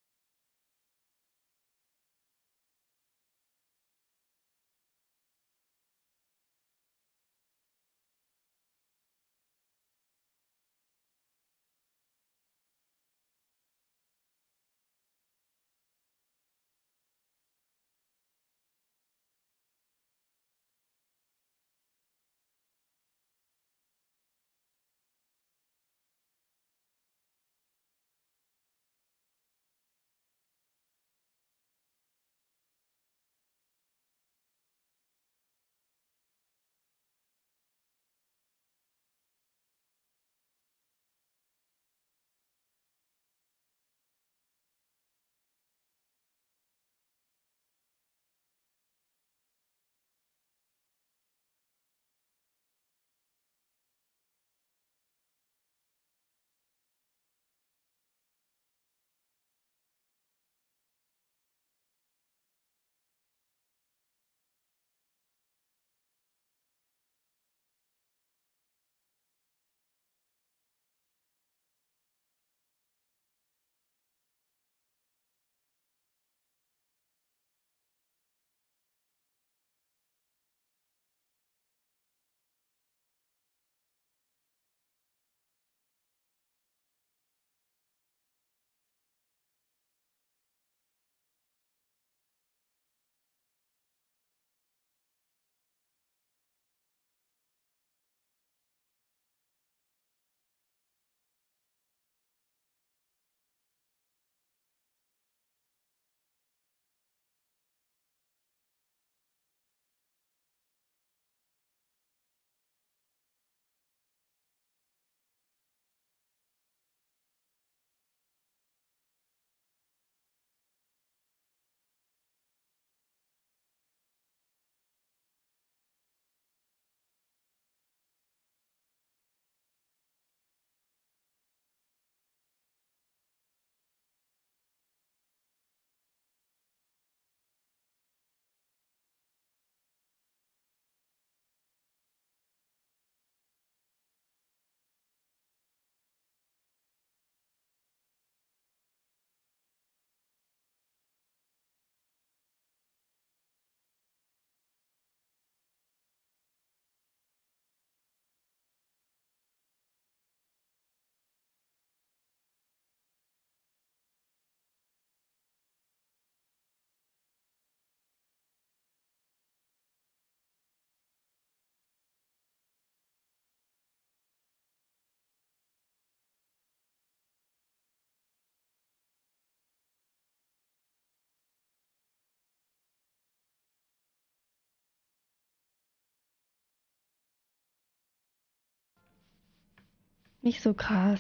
Nicht so krass.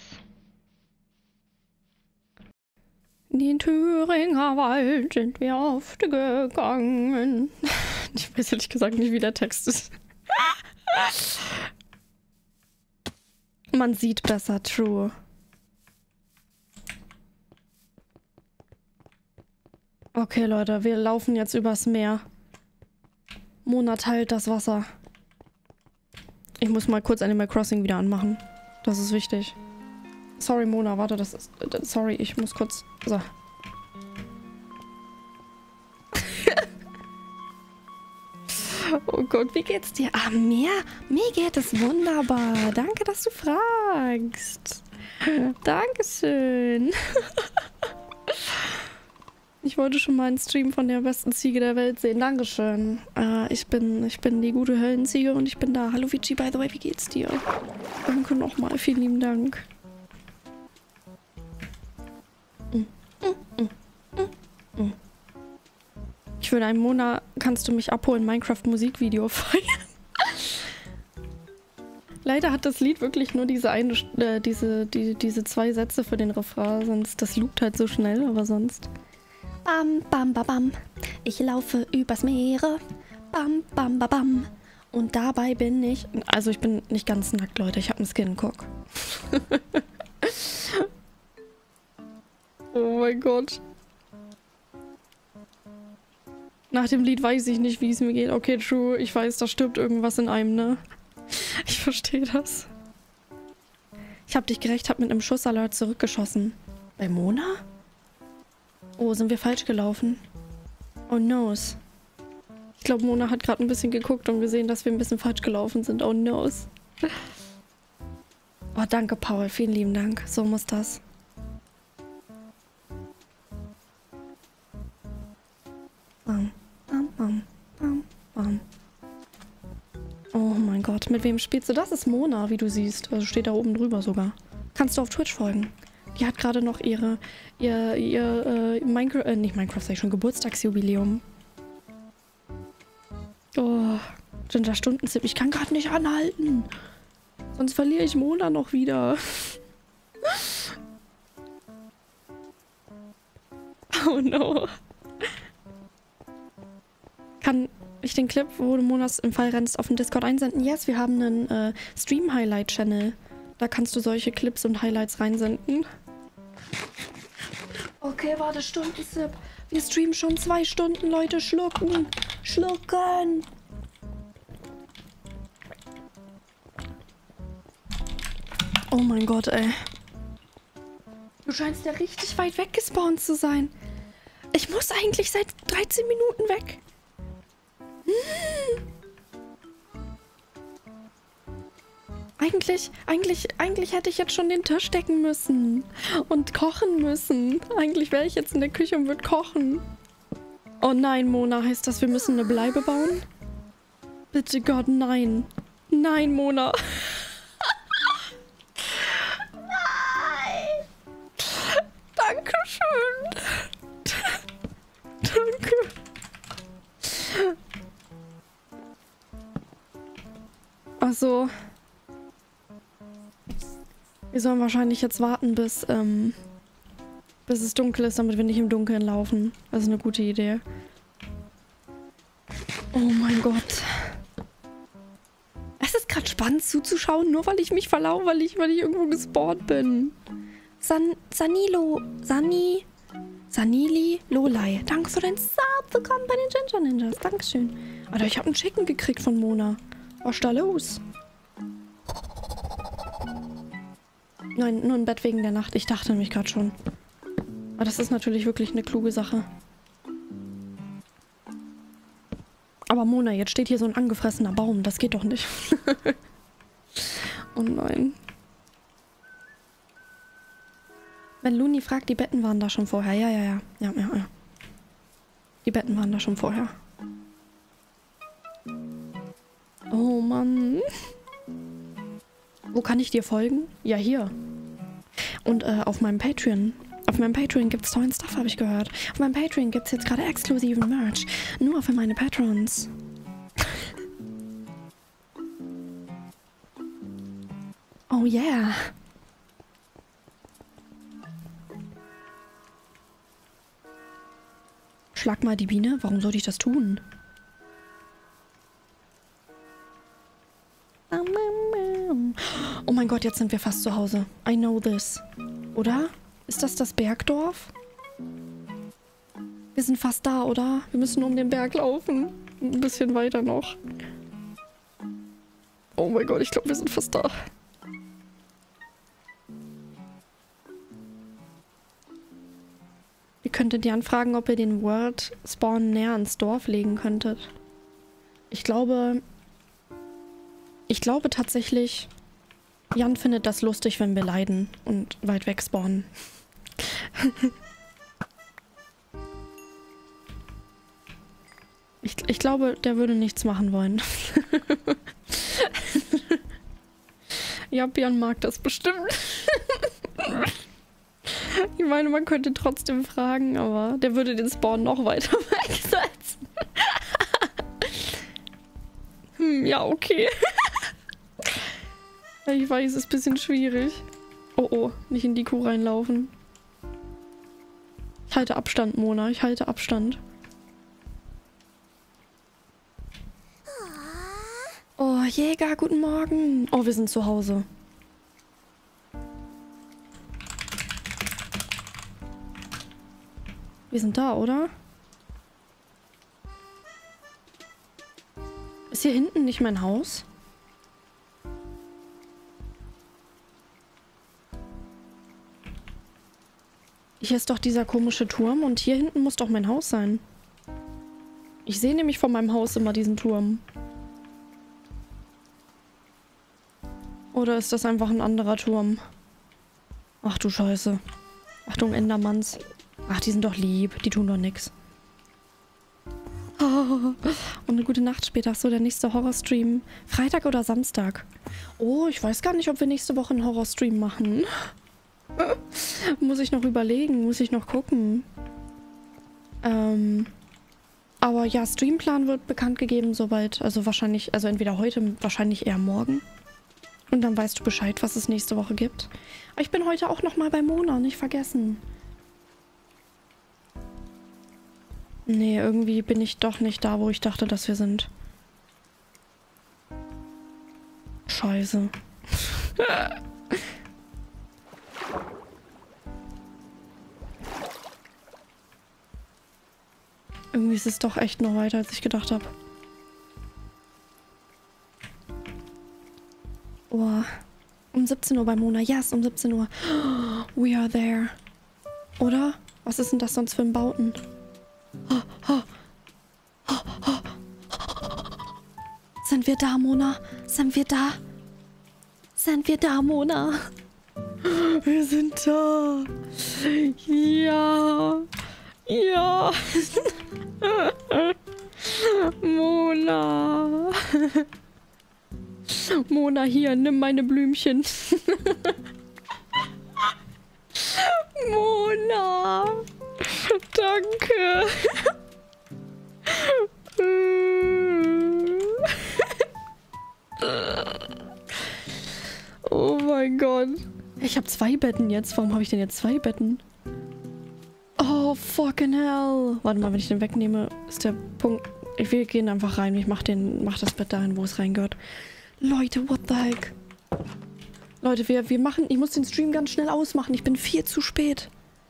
In den Thüringer Wald sind wir oft gegangen. Ich weiß ehrlich gesagt nicht, wie der Text ist. Man sieht besser, true. Okay, Leute, wir laufen jetzt übers Meer. Mona teilt das Wasser. Ich muss mal kurz Animal Crossing wieder anmachen. Das ist wichtig. Sorry, Mona, warte, das ist... Sorry, ich muss kurz... So. Oh Gott, wie geht's dir? Ah, mir? Mir geht es wunderbar. Danke, dass du fragst. Dankeschön. Ich wollte schon mal einen Stream von der besten Ziege der Welt sehen. Dankeschön. Äh, ich bin, ich bin die gute Höllenziege und ich bin da. Hallo Vici, by the way, wie geht's dir? Danke nochmal, vielen lieben Dank. Ich würde einen Monat, kannst du mich abholen, Minecraft-Musikvideo feiern. Leider hat das Lied wirklich nur diese eine, äh, diese, die, diese zwei Sätze für den Refrain, sonst das loopt halt so schnell, aber sonst. Bam, bam, bam, bam. Ich laufe übers Meere. Bam, bam, bam, bam. Und dabei bin ich, also ich bin nicht ganz nackt, Leute, ich habe einen Skin, guck. Oh mein Gott. Nach dem Lied weiß ich nicht, wie es mir geht. Okay, true, ich weiß, da stirbt irgendwas in einem, ne? Ich verstehe das. Ich hab dich gerecht, hab mit einem Schussalert zurückgeschossen. Bei Mona? Oh, sind wir falsch gelaufen? Oh noes. Ich glaube, Mona hat gerade ein bisschen geguckt und gesehen, dass wir ein bisschen falsch gelaufen sind. Oh noes. Oh, danke, Paul. Vielen lieben Dank. So muss das. Bam, bam, bam, bam, bam. Oh mein Gott, mit wem spielst du? Das ist Mona, wie du siehst. Also steht da oben drüber sogar. Kannst du auf Twitch folgen. Die hat gerade noch ihre, ihr, ihr, äh, Minecraft, äh, nicht Minecraft, sag ich schon, Geburtstagsjubiläum. Oh, Ginger Stundenzip, ich kann gerade nicht anhalten. Sonst verliere ich Mona noch wieder. Oh no. Kann ich den Clip, wo du Monas im Fall rennst, auf den Discord einsenden? Yes, wir haben einen äh, Stream-Highlight-Channel. Da kannst du solche Clips und Highlights reinsenden. Okay, warte, Stundenzip. Wir streamen schon zwei Stunden, Leute. Schlucken. Schlucken. Oh mein Gott, ey. Du scheinst ja richtig weit weg gespawnt zu sein. Ich muss eigentlich seit dreizehn Minuten weg. Hm. Eigentlich, eigentlich, eigentlich hätte ich jetzt schon den Tisch decken müssen. Und kochen müssen. Eigentlich wäre ich jetzt in der Küche und würde kochen. Oh nein, Mona, heißt das, wir müssen eine Bleibe bauen? Bitte Gott, nein. Nein, Mona. Nein! Dankeschön. Danke. Ach so. Wir sollen wahrscheinlich jetzt warten, bis, ähm, bis es dunkel ist, damit wir nicht im Dunkeln laufen. Das ist eine gute Idee. Oh mein Gott. Es ist gerade spannend zuzuschauen, nur weil ich mich verlaufe, weil ich, weil ich irgendwo gespawnt bin. San, Sanilo, Sani, Sanili, Lolai. Danke für den Sub. Willkommen bei den Ginger Ninjas. Dankeschön. Alter, ich habe einen Chicken gekriegt von Mona. Was ist da los? Nein, nur ein Bett wegen der Nacht. Ich dachte nämlich gerade schon. Aber das ist natürlich wirklich eine kluge Sache. Aber Mona, jetzt steht hier so ein angefressener Baum. Das geht doch nicht. Oh nein. Wenn Luni fragt, die Betten waren da schon vorher. Ja, ja, ja. Ja, ja, ja. Die Betten waren da schon vorher. Oh Mann. Wo kann ich dir folgen? Ja, hier. Und äh, auf meinem Patreon. Auf meinem Patreon gibt es tollen Stuff, habe ich gehört. Auf meinem Patreon gibt es jetzt gerade exklusiven Merch. Nur für meine Patrons. Oh yeah. Schlag mal die Biene. Warum sollte ich das tun? Oh mein Gott, jetzt sind wir fast zu Hause. I know this. Oder? Ist das das Bergdorf? Wir sind fast da, oder? Wir müssen um den Berg laufen. Ein bisschen weiter noch. Oh mein Gott, ich glaube, wir sind fast da. Ihr könntet Jan fragen, ob ihr den World Spawn näher ans Dorf legen könntet. Ich glaube... Ich glaube tatsächlich, Jan findet das lustig, wenn wir leiden und weit weg spawnen. ich, ich glaube, der würde nichts machen wollen. Ja, Björn mag das bestimmt. Ich meine, man könnte trotzdem fragen, aber der würde den Spawn noch weiter wegsetzen. hm, ja, okay. Ich weiß, es ist ein bisschen schwierig. Oh, oh, nicht in die Kuh reinlaufen. Ich halte Abstand, Mona. Ich halte Abstand. Oh, Jäger, guten Morgen. Oh, wir sind zu Hause. Wir sind da, oder? Ist hier hinten nicht mein Haus? Hier ist doch dieser komische Turm und hier hinten muss doch mein Haus sein. Ich sehe nämlich von meinem Haus immer diesen Turm. Oder ist das einfach ein anderer Turm? Ach du Scheiße. Achtung, Endermanns. Ach, die sind doch lieb. Die tun doch nix. Oh, und eine gute Nacht später. So, der nächste Horrorstream. Freitag oder Samstag? Oh, ich weiß gar nicht, ob wir nächste Woche einen Horrorstream machen. Muss ich noch überlegen. Muss ich noch gucken. Ähm... Aber ja, Streamplan wird bekannt gegeben, soweit. Also wahrscheinlich, also entweder heute, wahrscheinlich eher morgen. Und dann weißt du Bescheid, was es nächste Woche gibt. Aber ich bin heute auch nochmal bei Mona, nicht vergessen. Nee, irgendwie bin ich doch nicht da, wo ich dachte, dass wir sind. Scheiße. Irgendwie ist es doch echt noch weiter, als ich gedacht habe. Oh. Um siebzehn Uhr bei Mona. Yes, um siebzehn Uhr. We are there. Oder? Was ist denn das sonst für ein Bauten? Sind wir da, Mona? Sind wir da? Sind wir da, Mona? Wir sind da. Ja. Ja. Mona. Mona, hier, nimm meine Blümchen. Mona. Danke. Oh mein Gott. Ich habe zwei Betten jetzt. Warum habe ich denn jetzt zwei Betten? Oh, fucking hell. Warte mal, wenn ich den wegnehme, ist der Punkt... Wir gehen einfach rein. Ich mach, den, mach das Bett dahin, wo es reingehört. Leute, what the heck? Leute, wir, wir machen... Ich muss den Stream ganz schnell ausmachen. Ich bin viel zu spät.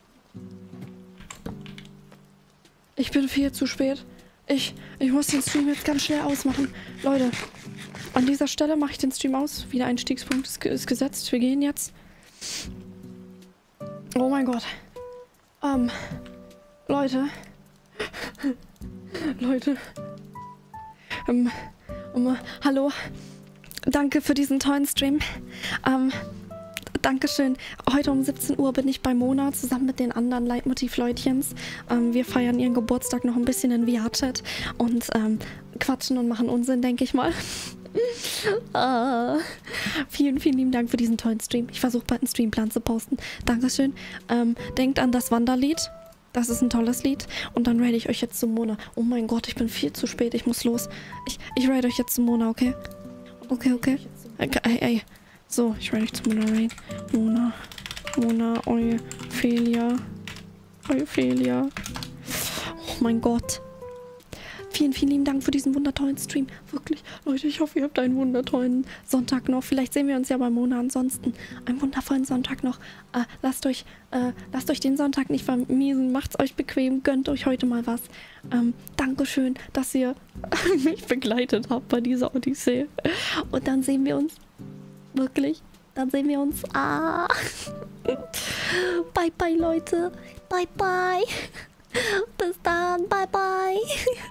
Ich bin viel zu spät. Ich, ich muss den Stream jetzt ganz schnell ausmachen. Leute, an dieser Stelle mache ich den Stream aus. Wieder Einstiegspunkt ist, ist gesetzt. Wir gehen jetzt. Oh mein Gott. Ähm, Leute. Leute. Ähm, um, hallo. Danke für diesen tollen Stream. Ähm, Dankeschön. Heute um siebzehn Uhr bin ich bei Mona zusammen mit den anderen Leitmotiv-Leutchens. Ähm, wir feiern ihren Geburtstag noch ein bisschen in V R-Chat und ähm, quatschen und machen Unsinn, denke ich mal. uh, vielen, vielen lieben Dank für diesen tollen Stream. Ich versuche bald einen Streamplan zu posten. Dankeschön. Ähm, denkt an das Wanderlied. Das ist ein tolles Lied. Und dann rate ich euch jetzt zu Mona. Oh mein Gott, ich bin viel zu spät. Ich muss los. Ich, ich rate euch jetzt zu Mona, okay? Okay, okay. Ey, ey, ey. So, ich rate euch zu Mona rein. Mona. Mona, Ophelia. Ophelia. Oh mein Gott. Vielen, vielen lieben Dank für diesen wundertollen Stream. Wirklich, Leute, ich hoffe, ihr habt einen wundertollen Sonntag noch. Vielleicht sehen wir uns ja bei Mona. Ansonsten einen wundervollen Sonntag noch. Äh, lasst euch, äh, lasst euch den Sonntag nicht vermiesen. Macht's euch bequem. Gönnt euch heute mal was. Ähm, Dankeschön, dass ihr mich begleitet habt bei dieser Odyssee. Und dann sehen wir uns. Wirklich. Dann sehen wir uns. Ah. Bye, bye, Leute. Bye, bye. Bis dann. Bye, bye.